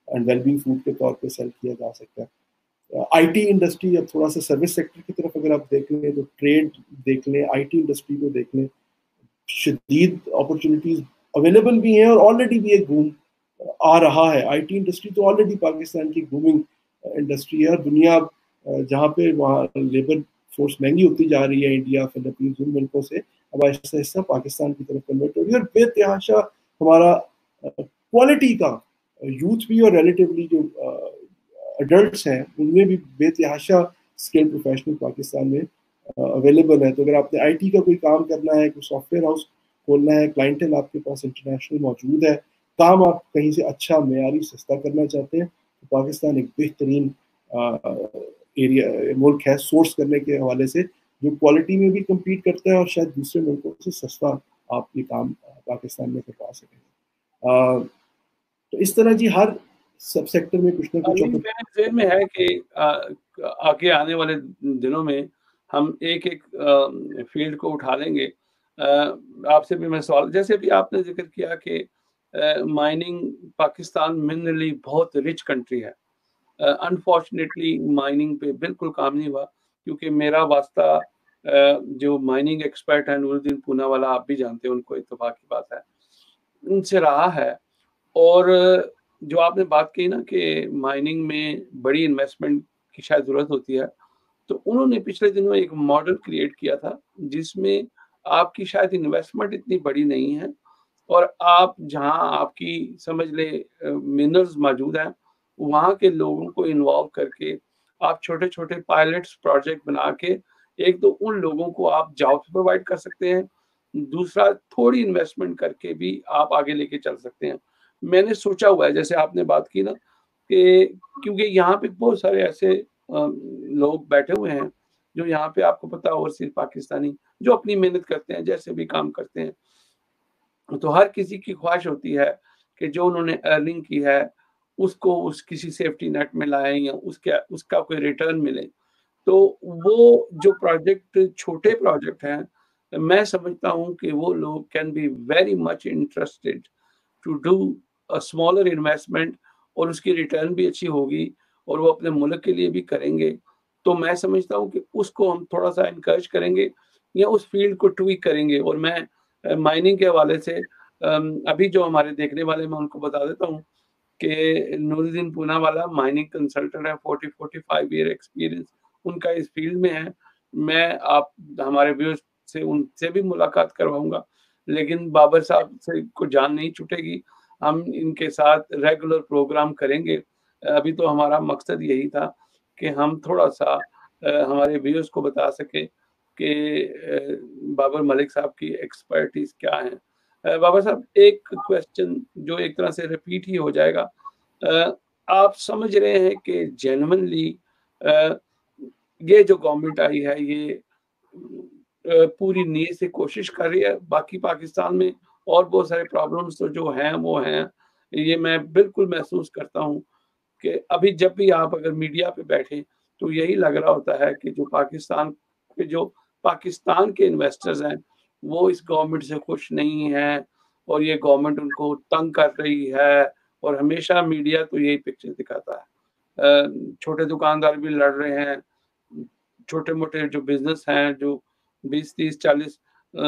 and well being food کے طور پہ سیل کیا جا سکتا ہے. آئی ٹی انڈسٹری, اب تھوڑا سا سروس سیکٹر کی طرف اگر آپ دیکھ لیں تو ٹریڈ دیکھ لیں, آئی ٹی انڈسٹری کو دیکھ لیں, شدید اپرچونیٹیز اویلیبل بھی ہیں اور آلریڈی بھی ایک بوم آ رہا ہے. آئی ٹی انڈسٹری تو آلریڈی پاکستان کی بومنگ انڈسٹری ہے, اور دنیا جہاں پہ وہاں لیبر فورس مہنگی ہوتی جا رہی ہے, انڈیا, فلپینز, ان ملکوں سے اب آہستہ آہستہ پاکستان کی طرف کنورٹ ہو رہی ہے. اور بے تحاشا ہمارا کوالٹی کا یوتھ بھی اور ریلیٹیولی جو ایڈلٹس ہیں ان میں بھی بے تحاشا اسکل پروفیشنل پاکستان میں اویلیبل ہے. تو اگر آپ نے آئی ٹی کا کوئی کام کرنا ہے, کوئی سافٹ ویئر ہاؤس کھولنا ہے, کلائنٹل آپ کے پاس انٹرنیشنل موجود ہے, کام آپ کہیں سے اچھا معیاری سستا کرنا چاہتے ہیں, تو پاکستان ایک بہترین ایریا ملک ہے سورس کرنے کے حوالے سے, جو کوالٹی میں بھی کمپیٹ کرتا ہے اور شاید دوسرے ملکوں سے سستا آپ یہ کام پاکستان میں کروا سکیں گے. تو اس طرح جی ہر سب سیکٹر میں کچھ نہ کچھ. میرے ذہن میں ہے کہ آگے آنے والے دنوں میں ہم ایک ایک فیلڈ کو اٹھا لیں گے. آپ سے بھی میں سوال, جیسے بھی آپ نے ذکر کیا کہ مائننگ, پاکستان منرلی بہت رچ کنٹری ہے. انفارچونیٹلی مائننگ پہ بالکل کام نہیں ہوا, کیونکہ میرا واسطہ جو مائننگ ایکسپرٹ ہیں نور الدین پونا والا, آپ بھی جانتے ہیں ان کو, اتفاق کی بات ہے, ان سے رہا ہے. اور جو آپ نے بات کی نا کہ مائننگ میں بڑی انویسٹمنٹ کی شاید ضرورت ہوتی ہے, تو انہوں نے پچھلے دنوں ایک ماڈل کریٹ کیا تھا جس میں آپ کی شاید انویسٹمنٹ اتنی بڑی نہیں ہے, اور آپ جہاں آپ کی سمجھ لے منرلز موجود ہیں وہاں کے لوگوں کو انوالو کر کے آپ چھوٹے چھوٹے پائلٹس پروجیکٹ بنا کے ایک تو ان لوگوں کو آپ جابس پرووائڈ کر سکتے ہیں, دوسرا تھوڑی انویسٹمنٹ کر کے بھی آپ آگے لے کے چل سکتے ہیں. میں نے سوچا ہوا ہے, جیسے آپ نے بات کی نا کہ کیونکہ یہاں پہ بہت سارے ایسے لوگ بیٹھے ہوئے ہیں جو یہاں پہ آپ کو پتا اوورسیز پاکستانی جو اپنی محنت کرتے ہیں, جیسے بھی کام کرتے ہیں, تو ہر کسی کی خواہش ہوتی ہے کہ جو انہوں نے ارننگ کی ہے اس کو اس کسی سیفٹی نیٹ میں لائیں یا اس کا اس کا کوئی ریٹرن ملے. تو وہ جو پروجیکٹ چھوٹے پروجیکٹ ہیں, میں سمجھتا ہوں کہ وہ لوگ can be very much interested to do a smaller investment, اور اس کی ریٹرن بھی اچھی ہوگی اور وہ اپنے ملک کے لیے بھی کریں گے. تو میں سمجھتا ہوں کہ اس کو ہم تھوڑا سا انکریج کریں گے یا اس فیلڈ کو ٹویک کریں گے. اور میں مائننگ کے حوالے سے ابھی جو ہمارے دیکھنے والے, میں ان کو بتا دیتا ہوں کہ نور الدین پونا والا مائننگ کنسلٹنٹ ہے, forty forty five year experience ان کا اس فیلڈ میں ہے. میں آپ ہمارے ویورز سے ان سے بھی ملاقات کرواؤں گا, لیکن بابر صاحب سے کو جان نہیں چھوٹے گی, ہم ان کے ساتھ ریگولر پروگرام کریں گے. ابھی تو ہمارا مقصد یہی تھا کہ ہم تھوڑا سا ہمارے ویورز کو بتا سکیں کہ بابر ملک صاحب کی ایکسپرٹیز کیا ہیں. بابر صاحب ایک کویسچن جو ایک طرح سے ریپیٹ ہی ہو جائے گا, آپ سمجھ رہے ہیں کہ جینوئنلی یہ جو گورنمنٹ آئی ہے یہ پوری نیت سے کوشش کر رہی ہے؟ باقی پاکستان میں اور بہت سارے پرابلمس تو جو ہیں وہ ہیں, یہ میں بالکل محسوس کرتا ہوں کہ ابھی جب بھی آپ اگر میڈیا پہ بیٹھیں تو یہی لگ رہا ہوتا ہے کہ جو پاکستان کے جو پاکستان کے انویسٹرز ہیں وہ اس گورنمنٹ سے خوش نہیں ہیں, اور یہ گورنمنٹ ان کو تنگ کر رہی ہے, اور ہمیشہ میڈیا تو یہی پکچر دکھاتا ہے. چھوٹے دکاندار بھی لڑ رہے ہیں, چھوٹے موٹے جو بزنس ہیں جو بیس تیس چالیس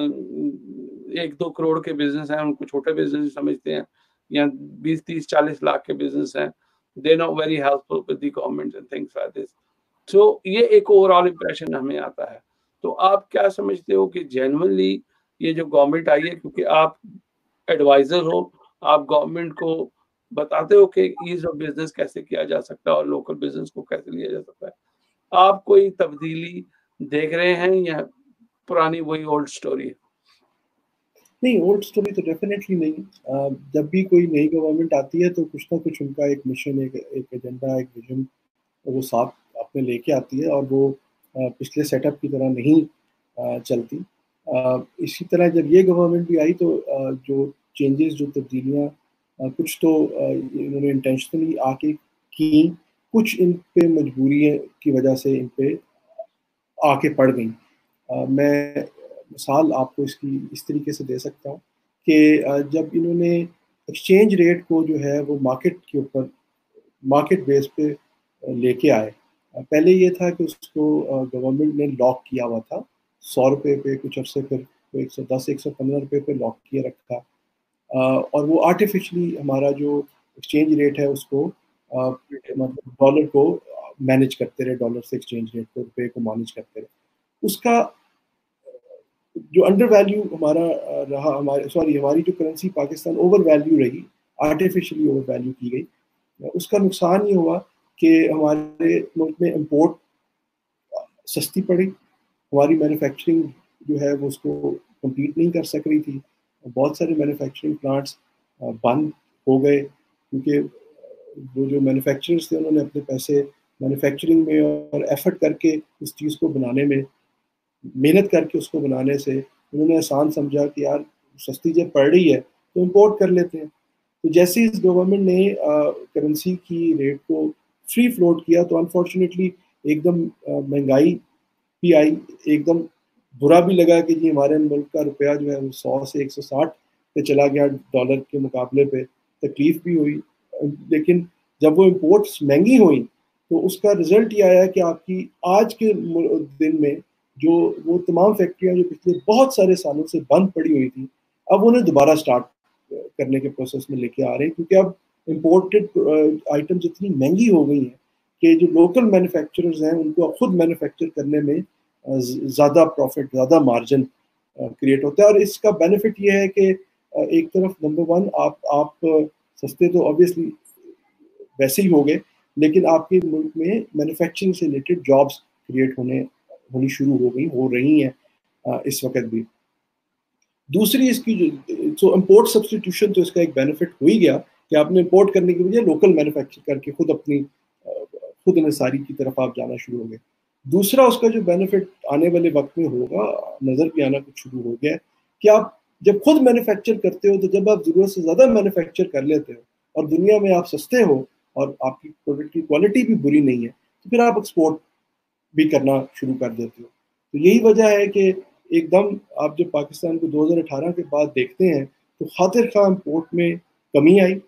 ایک دو کروڑ کے بزنس ہیں ان کو چھوٹے بزنس سمجھتے ہیں, یا بیس تیس چالیس لاکھ کے بزنس ہیں, they not very helpful with the government and things like this. So یہ ایک اوور آل امپریشن ہمیں آتا ہے. تو آپ کیا سمجھتے ہو کہ جینوئنلی یہ جو گورنمنٹ آئی ہے, کیونکہ آپ ایڈوائزر ہو, آپ گورنمنٹ کو بتاتے ہو کہ ایز آف بزنس کیسے کیا جا سکتا ہے اور لوکل بزنس کو کیسے لیا جا سکتا ہے, آپ کوئی تبدیلی دیکھ رہے ہیں یا پرانی وہی اولڈ سٹوری ہے؟ نہیں, اولڈ سٹوری تو ڈیفینیٹلی نہیں. جب بھی کوئی نئی گورنمنٹ آتی ہے تو کچھ نہ کچھ ان کا ایک مشن, ایک ایک ایجنڈا, ایک ویژن وہ ساتھ اپنے لے کے آتی ہے, اور وہ پچھلے سیٹ اپ کی طرح نہیں چلتی. اسی طرح جب یہ گورنمنٹ بھی آئی تو جو چینجز, جو تبدیلیاں کچھ تو انہوں نے انٹینشنلی آ کے کی, کچھ ان پہ مجبوری کی وجہ سے ان پہ آ کے پڑ گئیں. میں مثال آپ کو اس کی اس طریقے سے دے سکتا ہوں کہ جب انہوں نے ایکسچینج ریٹ کو جو ہے وہ مارکیٹ کے اوپر مارکیٹ بیس پہ لے کے آئے. پہلے یہ تھا کہ اس کو گورنمنٹ نے لاک کیا ہوا تھا سو روپے پہ کچھ عرصے، پھر ایک سو دس ایک سو پندرہ روپے پہ لاک کیے رکھا، اور وہ آرٹیفیشلی ہمارا جو ایکسچینج ریٹ ہے اس کو مطلب ڈالر کو مینیج کرتے رہے، ڈالر سے ایکسچینج ریٹ کو، روپے کو مینیج کرتے رہے. اس کا جو انڈر ویلیو ہمارا رہا، ہمارے سوری ہماری جو کرنسی پاکستان اوور ویلیو رہی، آرٹیفیشلی اوور ویلیو کی گئی. اس کا نقصان یہ ہوا کہ ہمارے ملک میں امپورٹ سستی پڑی، ہماری مینوفیکچرنگ جو ہے وہ اس کو کمپلیٹ نہیں کر سک رہی تھی. بہت سارے مینوفیکچرنگ پلانٹس بند ہو گئے کیونکہ وہ جو مینوفیکچررس تھے انہوں نے اپنے پیسے مینوفیکچرنگ میں اور ایفرٹ کر کے اس چیز کو بنانے میں، محنت کر کے اس کو بنانے سے انہوں نے آسان سمجھا کہ یار سستی جب پڑ رہی ہے تو امپورٹ کر لیتے ہیں. تو جیسے اس گورنمنٹ نے کرنسی کی ریٹ کو فری فلوٹ کیا تو انفارچونیٹلی ایک دم مہنگائی بھی آئی، ایک دم برا بھی لگا کہ جی ہمارے ملک کا روپیہ جو ہے وہ سو سے ایک سو ساٹھ پہ چلا گیا ڈالر کے مقابلے پہ. تکلیف بھی ہوئی، لیکن جب وہ امپورٹس مہنگی ہوئیں تو اس کا رزلٹ یہ آیا کہ آپ کی آج کے دن میں جو وہ تمام فیکٹریاں جو پچھلے بہت سارے سالوں سے بند پڑی ہوئی تھیں اب انہیں دوبارہ سٹارٹ کرنے کے پروسیس میں لے کے آ رہے ہیں، کیونکہ اب امپورٹڈ آئٹم اتنی مہنگی ہو گئی ہیں کہ جو لوکل مینوفیکچررز ہیں ان کو خود مینوفیکچر کرنے میں زیادہ پروفٹ، زیادہ مارجن کریٹ ہوتا ہے. اور اس کا بینیفٹ یہ ہے کہ ایک طرف نمبر ون آپ آپ سستے تو آبویسلی ویسے ہی ہو گئے، لیکن آپ کے ملک میں مینوفیکچرنگ سے ریلیٹڈ جابس کریٹ ہونے ہونی شروع ہو گئی ہو رہی ہیں اس وقت بھی. دوسری اس کی جو سو امپورٹ سبسٹیٹیوشن تو اس کا ایک بینیفٹ ہو ہی گیا کہ آپ نے امپورٹ کرنے کی بجائے لوکل مینوفیکچر کر کے خود اپنی خود انحصاری کی طرف آپ جانا شروع ہو گئے. دوسرا اس کا جو بینیفٹ آنے والے وقت میں ہوگا، نظر بھی آنا کچھ شروع ہو گیا ہے کہ آپ جب خود مینوفیکچر کرتے ہو تو جب آپ ضرورت سے زیادہ مینوفیکچر کر لیتے ہو اور دنیا میں آپ سستے ہو اور آپ کی پروڈکٹ کی کوالٹی بھی بری نہیں ہے تو پھر آپ ایکسپورٹ بھی کرنا شروع کر دیتے ہو. تو یہی وجہ ہے کہ ایک دم آپ جب پاکستان کو دو ہزار اٹھارہ کے بعد دیکھتے ہیں تو خاطر خواہ امپورٹ میں کمی آئی،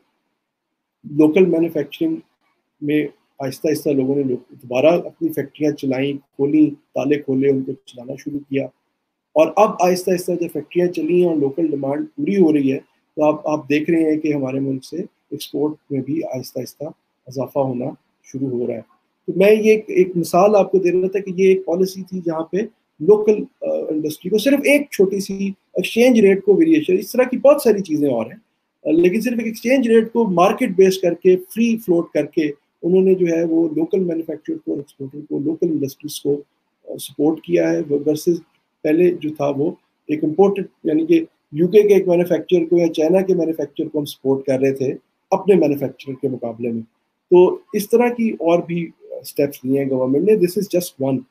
لوکل مینوفیکچرنگ میں آہستہ آہستہ لوگوں نے دوبارہ اپنی فیکٹریاں چلائیں، کھولیں، تالے کھولے، ان کو چلانا شروع کیا. اور اب آہستہ آہستہ جب فیکٹریاں چلی ہیں اور لوکل ڈیمانڈ پوری ہو رہی ہے تو آپ آپ دیکھ رہے ہیں کہ ہمارے ملک سے ایکسپورٹ میں بھی آہستہ آہستہ اضافہ ہونا شروع ہو رہا ہے. تو میں یہ ایک مثال آپ کو دے رہا تھا کہ یہ ایک پالیسی تھی جہاں پہ لوکل انڈسٹری کو صرف ایک چھوٹی سی ایکسچینج ریٹ کو ویریشن، اس طرح کی بہت ساری چیزیں اور ہیں، لیکن صرف ایک ایکسچینج ریٹ کو مارکیٹ بیس کر کے فری فلوٹ کر کے انہوں نے جو ہے وہ لوکل مینوفیکچر کو، ایکسپورٹر کو، لوکل انڈسٹریز کو سپورٹ کیا ہے ورسز پہلے جو تھا وہ ایک امپورٹڈ، یعنی کہ یو کے کے ایک مینوفیکچر کو یا چائنا کے مینوفیکچر کو ہم سپورٹ کر رہے تھے اپنے مینوفیکچر کے مقابلے میں. تو اس طرح کی اور بھی اسٹیپس لیے ہیں گورنمنٹ نے. دس از جسٹ ون،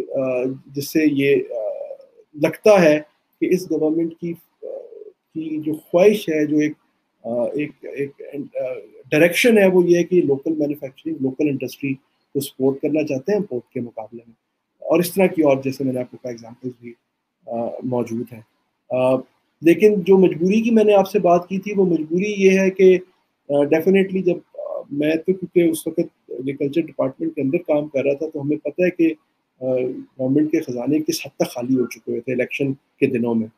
جس سے یہ لگتا ہے کہ اس گورنمنٹ کی کی جو خواہش ہے، جو ایک ایک ایک ڈائریکشن ہے، وہ یہ ہے کہ لوکل مینوفیکچرنگ، لوکل انڈسٹری کو سپورٹ کرنا چاہتے ہیں امپورٹ کے مقابلے میں. اور اس طرح کی اور جیسے میں نے آپ کو کہا ایگزامپلس بھی موجود ہیں. لیکن جو مجبوری کی میں نے آپ سے بات کی تھی وہ مجبوری یہ ہے کہ ڈیفینیٹلی جب میں تو کیونکہ اس وقت ایگریکلچر ڈپارٹمنٹ کے اندر کام کر رہا تھا تو ہمیں پتہ ہے کہ گورنمنٹ کے خزانے کس حد تک خالی ہو چکے تھے الیکشن کے دنوں میں.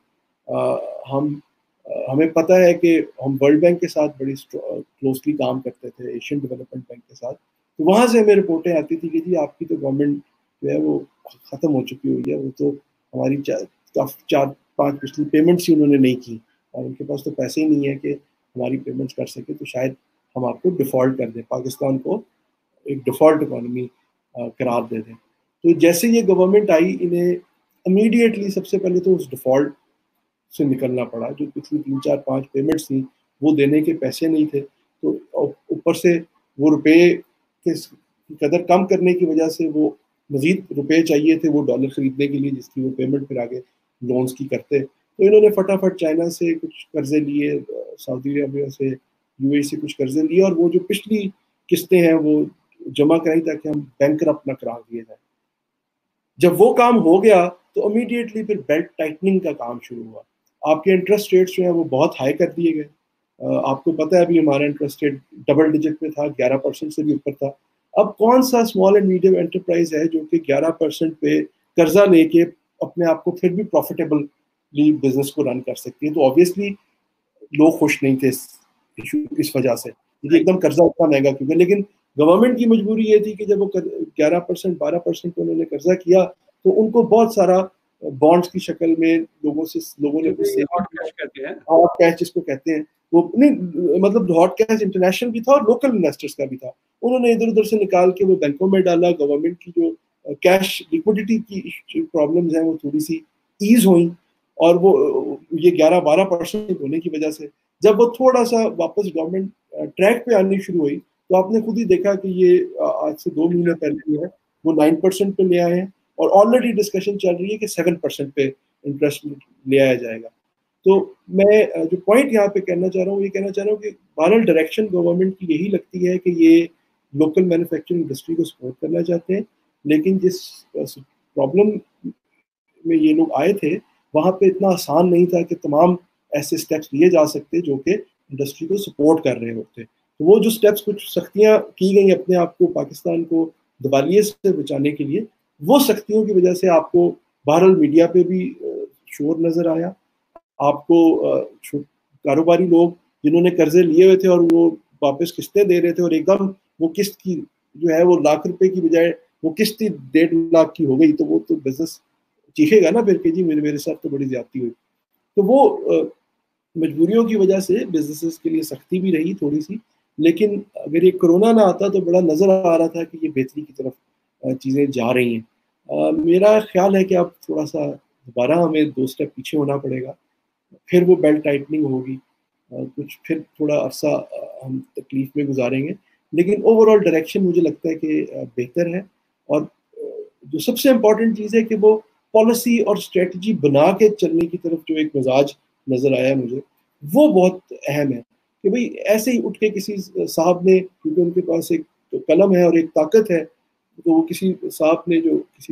ہم ہمیں پتہ ہے کہ ہم ورلڈ بینک کے ساتھ بڑی کلوزلی کام کرتے تھے، ایشین ڈیولپمنٹ بینک کے ساتھ. تو وہاں سے ہمیں رپورٹیں آتی تھی کہ جی آپ کی تو گورنمنٹ جو ہے وہ ختم ہو چکی ہوئی ہے، وہ تو ہماری چار چار پانچ پچھلی پیمنٹس ہی انہوں نے نہیں کی اور ان کے پاس تو پیسے ہی نہیں ہے کہ ہماری پیمنٹس کر سکے، تو شاید ہم آپ کو ڈیفالٹ کر دیں، پاکستان کو ایک ڈیفالٹ اکانومی قرار دے دیں. تو جیسے یہ گورنمنٹ آئی انہیں امیڈیٹلی سب سے پہلے تو اس ڈیفالٹ سے نکلنا پڑا. جو پچھلی تین چار پانچ پیمنٹس تھیں وہ دینے کے پیسے نہیں تھے، تو اوپر سے وہ روپے کے قدر کم کرنے کی وجہ سے وہ مزید روپے چاہیے تھے وہ ڈالر خریدنے کے لیے جس کی وہ پیمنٹ پھر آگے لونز کی کرتے. تو انہوں نے فٹافٹ چائنا سے کچھ قرضے لیے، سعودی عربیہ سے، یو اے سے کچھ قرضے لیے اور وہ جو پچھلی قسطیں ہیں وہ جمع کرائی تاکہ ہم بینکرپٹ نہ قرار دیے جائیں. جب وہ کام ہو گیا تو امیڈیٹلی پھر بیلٹ ٹائٹننگ کا کام شروع ہوا. آپ کے انٹرسٹ ریٹس جو ہیں وہ بہت ہائی کر دیے گئے. آپ کو پتہ ہے ابھی ہمارا انٹرسٹ ریٹ ڈبل ڈیجٹ میں تھا, گیارہ پرسینٹ سے بھی اوپر تھا. اب کون سا اسمال اینڈ میڈیم انٹرپرائز ہے جو کہ گیارہ پرسینٹ پہ قرضہ لے کے اپنے آپ کو پھر بھی پروفیٹیبلی بزنس کو رن کر سکتی ہے؟ تو آبویسلی لوگ خوش نہیں تھے اس اس وجہ سے, یہ ایک دم قرضہ اتنا مہنگا کیوں گیا. لیکن گورنمنٹ کی مجبوری یہ تھی کہ جب وہ گیارہ پرسینٹ بارہ پرسینٹ انہوں نے قرضہ کیا تو ان کو بہت سارا بانڈس کی شکل میں لوگوں سے لوگوں نے ہاٹ کیش جس کو کہتے ہیں وہ نہیں, مطلب ہاٹ کیش انٹرنیشنل بھی تھا اور لوکل انویسٹرز کا بھی تھا, انہوں نے ادھر ادھر سے نکال کے وہ بینکوں میں ڈالا. گورنمنٹ کی جو کیش لیکوڈیٹی کی پرابلمز ہیں وہ تھوڑی سی ایز ہوئیں, اور وہ یہ گیارہ بارہ پرسینٹ ہونے کی وجہ سے جب وہ تھوڑا سا واپس گورنمنٹ ٹریک پہ آنی شروع ہوئی تو آپ نے خود ہی دیکھا کہ یہ آج سے دو مہینے پہلے جو ہے وہ نائن پرسینٹ پہ لے آئے ہیں, اور آلریڈی ڈسکشن چل رہی ہے کہ سیون پرسینٹ پہ انٹرسٹ لے آیا جائے گا. تو میں جو پوائنٹ یہاں پہ کہنا چاہ رہا ہوں یہ کہنا چاہ رہا ہوں کہ بہرحال ڈائریکشن گورنمنٹ کی یہی لگتی ہے کہ یہ لوکل مینوفیکچرنگ انڈسٹری کو سپورٹ کرنا چاہتے ہیں, لیکن جس پرابلم میں یہ لوگ آئے تھے وہاں پہ اتنا آسان نہیں تھا کہ تمام ایسے اسٹیپس لیے جا سکتے جو کہ انڈسٹری کو سپورٹ کر رہے ہوتے. تو وہ جو اسٹیپس کچھ سختیاں کی گئی اپنے آپ کو پاکستان کو دیوالیے سے بچانے کے لیے, وہ سختیوں کی وجہ سے آپ کو بہرحال میڈیا پہ بھی شور نظر آیا. آپ کو کاروباری لوگ جنہوں نے قرضے لیے ہوئے تھے اور وہ واپس قسطیں دے رہے تھے, اور ایک دم وہ قسط کی جو ہے وہ لاکھ روپے کی بجائے وہ قسط ہی ڈیڑھ لاکھ کی ہو گئی, تو وہ تو بزنس چیخے گا نا پھر کہ جی میرے میرے ساتھ تو بڑی زیادتی ہوئی. تو وہ مجبوریوں کی وجہ سے بزنسز کے لیے سختی بھی رہی تھوڑی سی, لیکن اگر یہ کرونا نہ آتا تو بڑا نظر آ رہا تھا کہ یہ بہتری کی طرف چیزیں جا رہی ہیں. میرا خیال ہے کہ اب تھوڑا سا دوبارہ ہمیں دو اسٹیپ پیچھے ہونا پڑے گا, پھر وہ بیلٹ ٹائٹننگ ہوگی, کچھ پھر تھوڑا عرصہ ہم تکلیف میں گزاریں گے, لیکن اوور آل ڈائریکشن مجھے لگتا ہے کہ بہتر ہے. اور جو سب سے امپورٹنٹ چیز ہے کہ وہ پالیسی اور اسٹریٹجی بنا کے چلنے کی طرف جو ایک مزاج نظر آیا مجھے, وہ بہت اہم ہے. کہ بھئی ایسے ہی اٹھ کے کسی صاحب نے, کیونکہ ان کے پاس ایک قلم ہے اور ایک طاقت ہے, تو وہ کسی صاحب نے جو کسی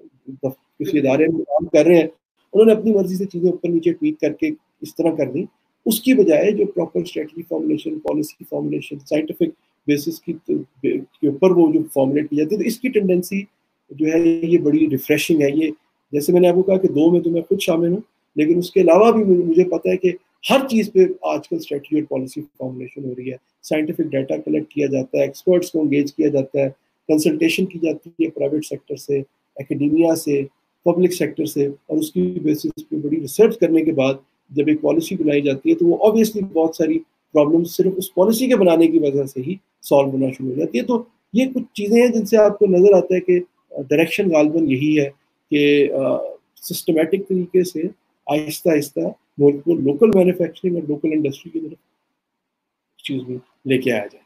کسی ادارے میں کام کر رہے ہیں انہوں نے اپنی مرضی سے چیزیں اوپر نیچے ٹویٹ کر کے اس طرح کر دی, اس کی بجائے جو proper strategy formulation, policy formulation, scientific basis کی کے اوپر وہ جو فارمولیٹ کی جاتی ہے, تو اس کی ٹینڈنسی جو ہے یہ بڑی ریفریشنگ ہے. یہ جیسے میں نے آپ کو کہا کہ دو میں تو میں خود شامل ہوں, لیکن اس کے علاوہ بھی مجھے پتہ ہے کہ ہر چیز پہ آج کل اسٹریٹجی اور پالیسی فارمولیشن ہو رہی ہے. سائنٹیفک ڈیٹا کلیکٹ کیا جاتا ہے, ایکسپرٹس کو انگیج کیا جاتا ہے, کنسلٹیشن کی جاتی ہے پرائیویٹ سیکٹر سے, اکیڈیمیا سے, پبلک سیکٹر سے, اور اس کی بیسس پہ بڑی ریسرچ کرنے کے بعد جب ایک پالیسی بنائی جاتی ہے تو وہ آبویسلی بہت ساری پرابلم صرف اس پالیسی کے بنانے کی وجہ سے ہی سالو ہونا شروع ہو جاتی ہے. تو یہ کچھ چیزیں ہیں جن سے آپ کو نظر آتا ہے کہ ڈائریکشن غالباً یہی ہے کہ سسٹمیٹک طریقے سے آہستہ آہستہ ملک کو لوکل مینوفیکچرنگ اور لوکل انڈسٹری کی طرف چیز میں لے کے آیا جائے.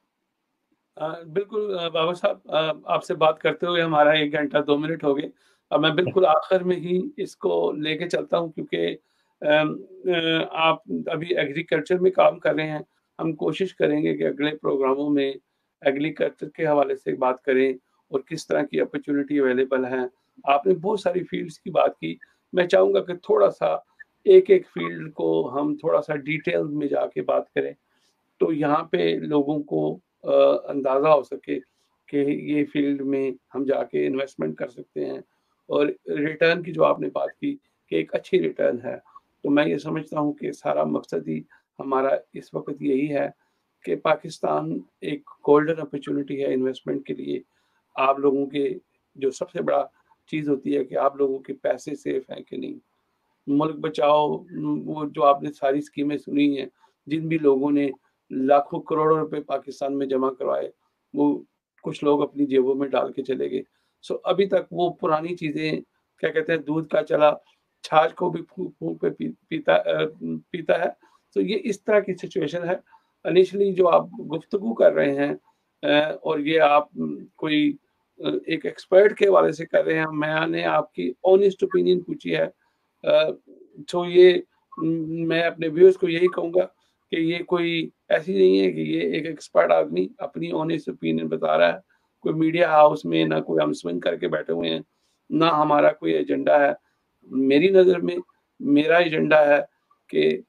بالکل بابا صاحب, آپ سے بات کرتے ہوئے ہمارا ایک گھنٹہ دو منٹ ہو گئے. اب میں بالکل آخر میں ہی اس کو لے کے چلتا ہوں, کیونکہ آپ ابھی ایگریکلچر میں کام کر رہے ہیں. ہم کوشش کریں گے کہ اگلے پروگراموں میں ایگریکلچر کے حوالے سے بات کریں اور کس طرح کی اپرچونٹی اویلیبل ہیں. آپ نے بہت ساری فیلڈز کی بات کی, میں چاہوں گا کہ تھوڑا سا ایک ایک فیلڈ کو ہم تھوڑا سا ڈیٹیل میں جا کے بات کریں, تو یہاں پہ لوگوں کو اندازہ ہو سکے کہ یہ فیلڈ میں ہم جا کے انویسٹمنٹ کر سکتے ہیں. اور ریٹرن کی جو آپ نے بات کی کہ ایک اچھی ریٹرن ہے, تو میں یہ سمجھتا ہوں کہ سارا مقصد ہی ہمارا اس وقت یہی ہے کہ پاکستان ایک گولڈن اپرچونٹی ہے انویسٹمنٹ کے لیے. آپ لوگوں کے جو سب سے بڑا چیز ہوتی ہے کہ آپ لوگوں کے پیسے سیف ہیں کہ نہیں. ملک بچاؤ, وہ جو آپ نے ساری اسکیمیں سنی ہیں, جن بھی لوگوں نے لاکھوں کروڑوں روپے پاکستان میں جمع کروائے, وہ کچھ لوگ اپنی جیبوں میں ڈال کے چلے گئے. سو ابھی تک وہ پرانی چیزیں, کیا کہتے ہیں, دودھ کا چلا چھاچھ کو بھی پھونک پھونک پہ پیتا پیتا ہے. تو یہ اس طرح کی سچویشن ہے. انیشلی جو آپ گفتگو کر رہے ہیں اور یہ آپ کوئی ایک ایکسپرٹ کے حوالے سے کر رہے ہیں, میں نے آپ کی آنیسٹ اوپینین پوچھی ہے. تو یہ میں اپنے ویورز کو یہی کہوں گا کہ یہ کوئی ایسی نہیں ہے کہ یہ ایک ایکسپرٹ آدمی اپنی آنیسٹ اوپینین بتا رہا ہے. کوئی میڈیا ہاؤس میں نہ کوئی ہم سوئنگ کر کے بیٹھے ہوئے ہیں, نہ ہمارا کوئی ایجنڈا ہے. میری نظر میں میرا ایجنڈا ہے کہ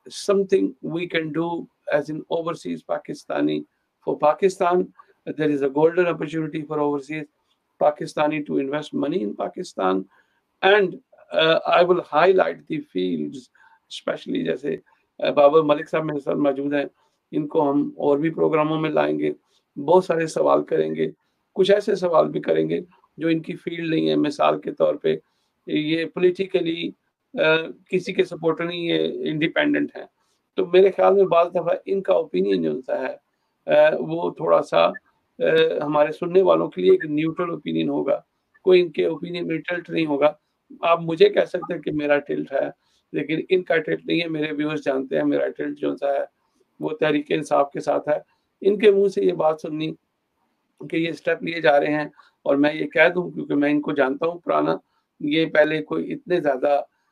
something we can do as an overseas Pakistani. For Pakistan, there is a golden opportunity for overseas Pakistani to invest money in Pakistan. And uh, I will highlight the fields, especially जैसे बाबर मलिक साहब मेरे साथ मौजूद हैं, इनको हम और भी प्रोग्रामों में लाएंगे, बहुत सारे सवाल करेंगे, कुछ ऐसे सवाल भी करेंगे जो इनकी फील्ड नहीं है. मिसाल के तौर पे ये पॉलिटिकली किसी के सपोर्टर नहीं, ये इंडिपेंडेंट हैं, तो मेरे ख्याल में बाज़ दफ़ा इनका ओपिनियन जो होता है uh, वो थोड़ा सा uh, हमारे सुनने वालों के लिए एक न्यूट्रल ओपिनियन होगा, कोई इनके ओपिनियन में टिल्ट नहीं होगा. आप मुझे कह सकते हैं कि मेरा टिल्ट है, लेकिन इनका टिल्ट नहीं है. मेरे व्यूअर्स जानते हैं मेरा टिल्ट जो सा है वो तहरीक इंसाफ के साथ है. इनके मुंह से ये बात सुननी कि ये स्टेप लिए जा रहे हैं, और मैं ये कह दूं क्योंकि मैं इनको जानता हूं पुराना, ये पहले कोई इतने ज़्यादा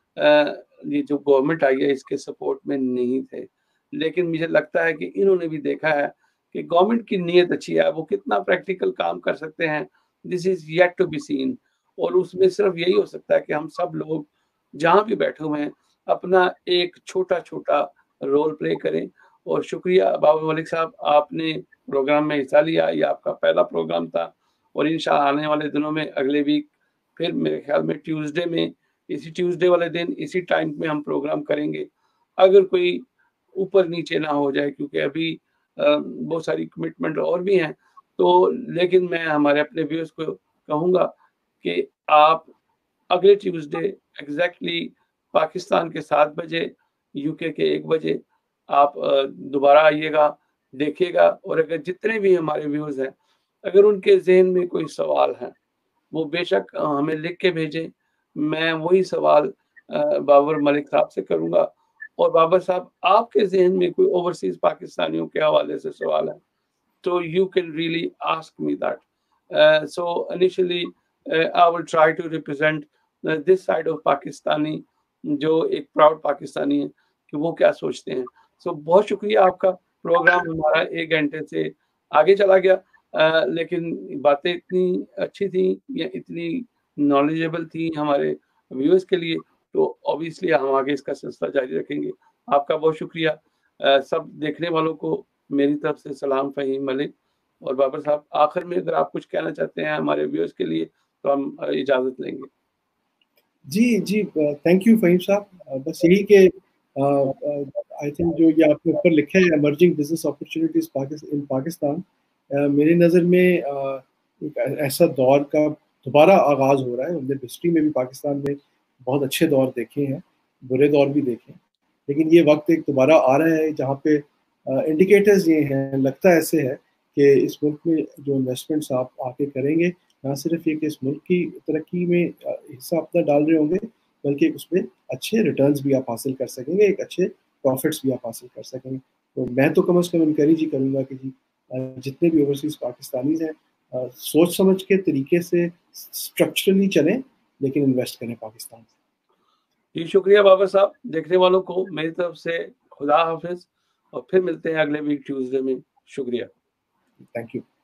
ये जो गवर्नमेंट आई है इसके सपोर्ट में नहीं थे, लेकिन मुझे लगता है कि इन्होंने भी देखा है कि गवर्नमेंट की नीयत अच्छी है, वो कितना प्रैक्टिकल काम कर सकते हैं, this is yet to be seen. और उसमें सिर्फ यही हो सकता है कि हम सब लोग जहाँ भी बैठे हुए हैं अपना एक छोटा छोटा रोल प्ले करें. और शुक्रिया बाबर मलिक साहब, आपने प्रोग्राम में हिस्सा लिया, ये आपका पहला प्रोग्राम था, और इंशाअल्लाह आने वाले दिनों में अगले वीक फिर मेरे ख्याल में ट्यूसडे में, इसी ट्यूसडे वाले दिन इसी टाइम में हम प्रोग्राम करेंगे, अगर कोई ऊपर नीचे ना हो जाए, क्योंकि अभी बहुत सारी कमिटमेंट और भी हैं. तो लेकिन मैं हमारे अपने व्यूअर्स को कहूँगा कि आप अगले ट्यूसडे एग्जैक्टली पाकिस्तान के सात बजे, यूके के एक बजे आप दोबारा आइएगा, देखिएगा. और अगर जितने भी हमारे व्यूअर्स हैं, अगर उनके जहन में कोई सवाल है वो बेशक हमें लिख के भेजें. मैं वही सवाल बाबर मलिक साहब से करूँगा. और बाबर साहब, आपके जहन में कोई ओवरसीज पाकिस्तानियों के हवाले से सवाल है तो you can really ask me that. So initially I will try to represent this side of Pakistani, जो एक प्राउड पाकिस्तानी है, कि वो क्या सोचते हैं. सो so, बहुत शुक्रिया आपका. प्रोग्राम हमारा एक घंटे से आगे चला गया, uh, लेकिन बातें इतनी अच्छी थी या इतनी नॉलेजेबल थी हमारे व्यूअर्स के लिए, तो ऑब्वियसली हम आगे इसका सिलसिला जारी रखेंगे. आपका बहुत शुक्रिया. uh, सब देखने वालों को मेरी तरफ से सलाम. फ़हीम मलिक. और बाबर साहब, आखिर में अगर आप कुछ कहना चाहते हैं हमारे व्यूअर्स के लिए तो हम इजाज़त लेंगे. जी जी थैंक यू फ़हीम साहब. बस यही कि आई थिंक जो ये आपने ऊपर लिखा है emerging business opportunities in Pakistan, मेरी नज़र में uh, एक ऐसा दौर का दोबारा आगाज़ हो रहा है. हमने हिस्ट्री में भी पाकिस्तान में बहुत अच्छे दौर देखे हैं, बुरे दौर भी देखे हैं, लेकिन ये वक्त एक दोबारा आ रहा है जहाँ पे इंडिकेटर्स uh, ये हैं, लगता है ऐसे है कि इस मुल्क में जो इन्वेस्टमेंट्स आप आके करेंगे, ना सिर्फ ये कि इस मुल्क की तरक्की में हिस्सा अपना डाल रहे होंगे, बल्कि उसमें अच्छे रिटर्न्स भी आप हासिल कर सकेंगे, एक अच्छे प्रॉफिट्स भी आप हासिल कर सकेंगे. तो मैं तो कम अज़ कम इनकरेज ही करूँगा कि जी जितने भी ओवरसीज़ पाकिस्तानीज़ हैं, सोच समझ के तरीके से स्ट्रक्चरली चलें, लेकिन इन्वेस्ट करें पाकिस्तान से. जी शुक्रिया बाबर साहब. देखने वालों को मेरी तरफ से खुदा हाफिज़, और फिर मिलते हैं अगले वीक ट्यूसडे में. शुक्रिया. Thank you.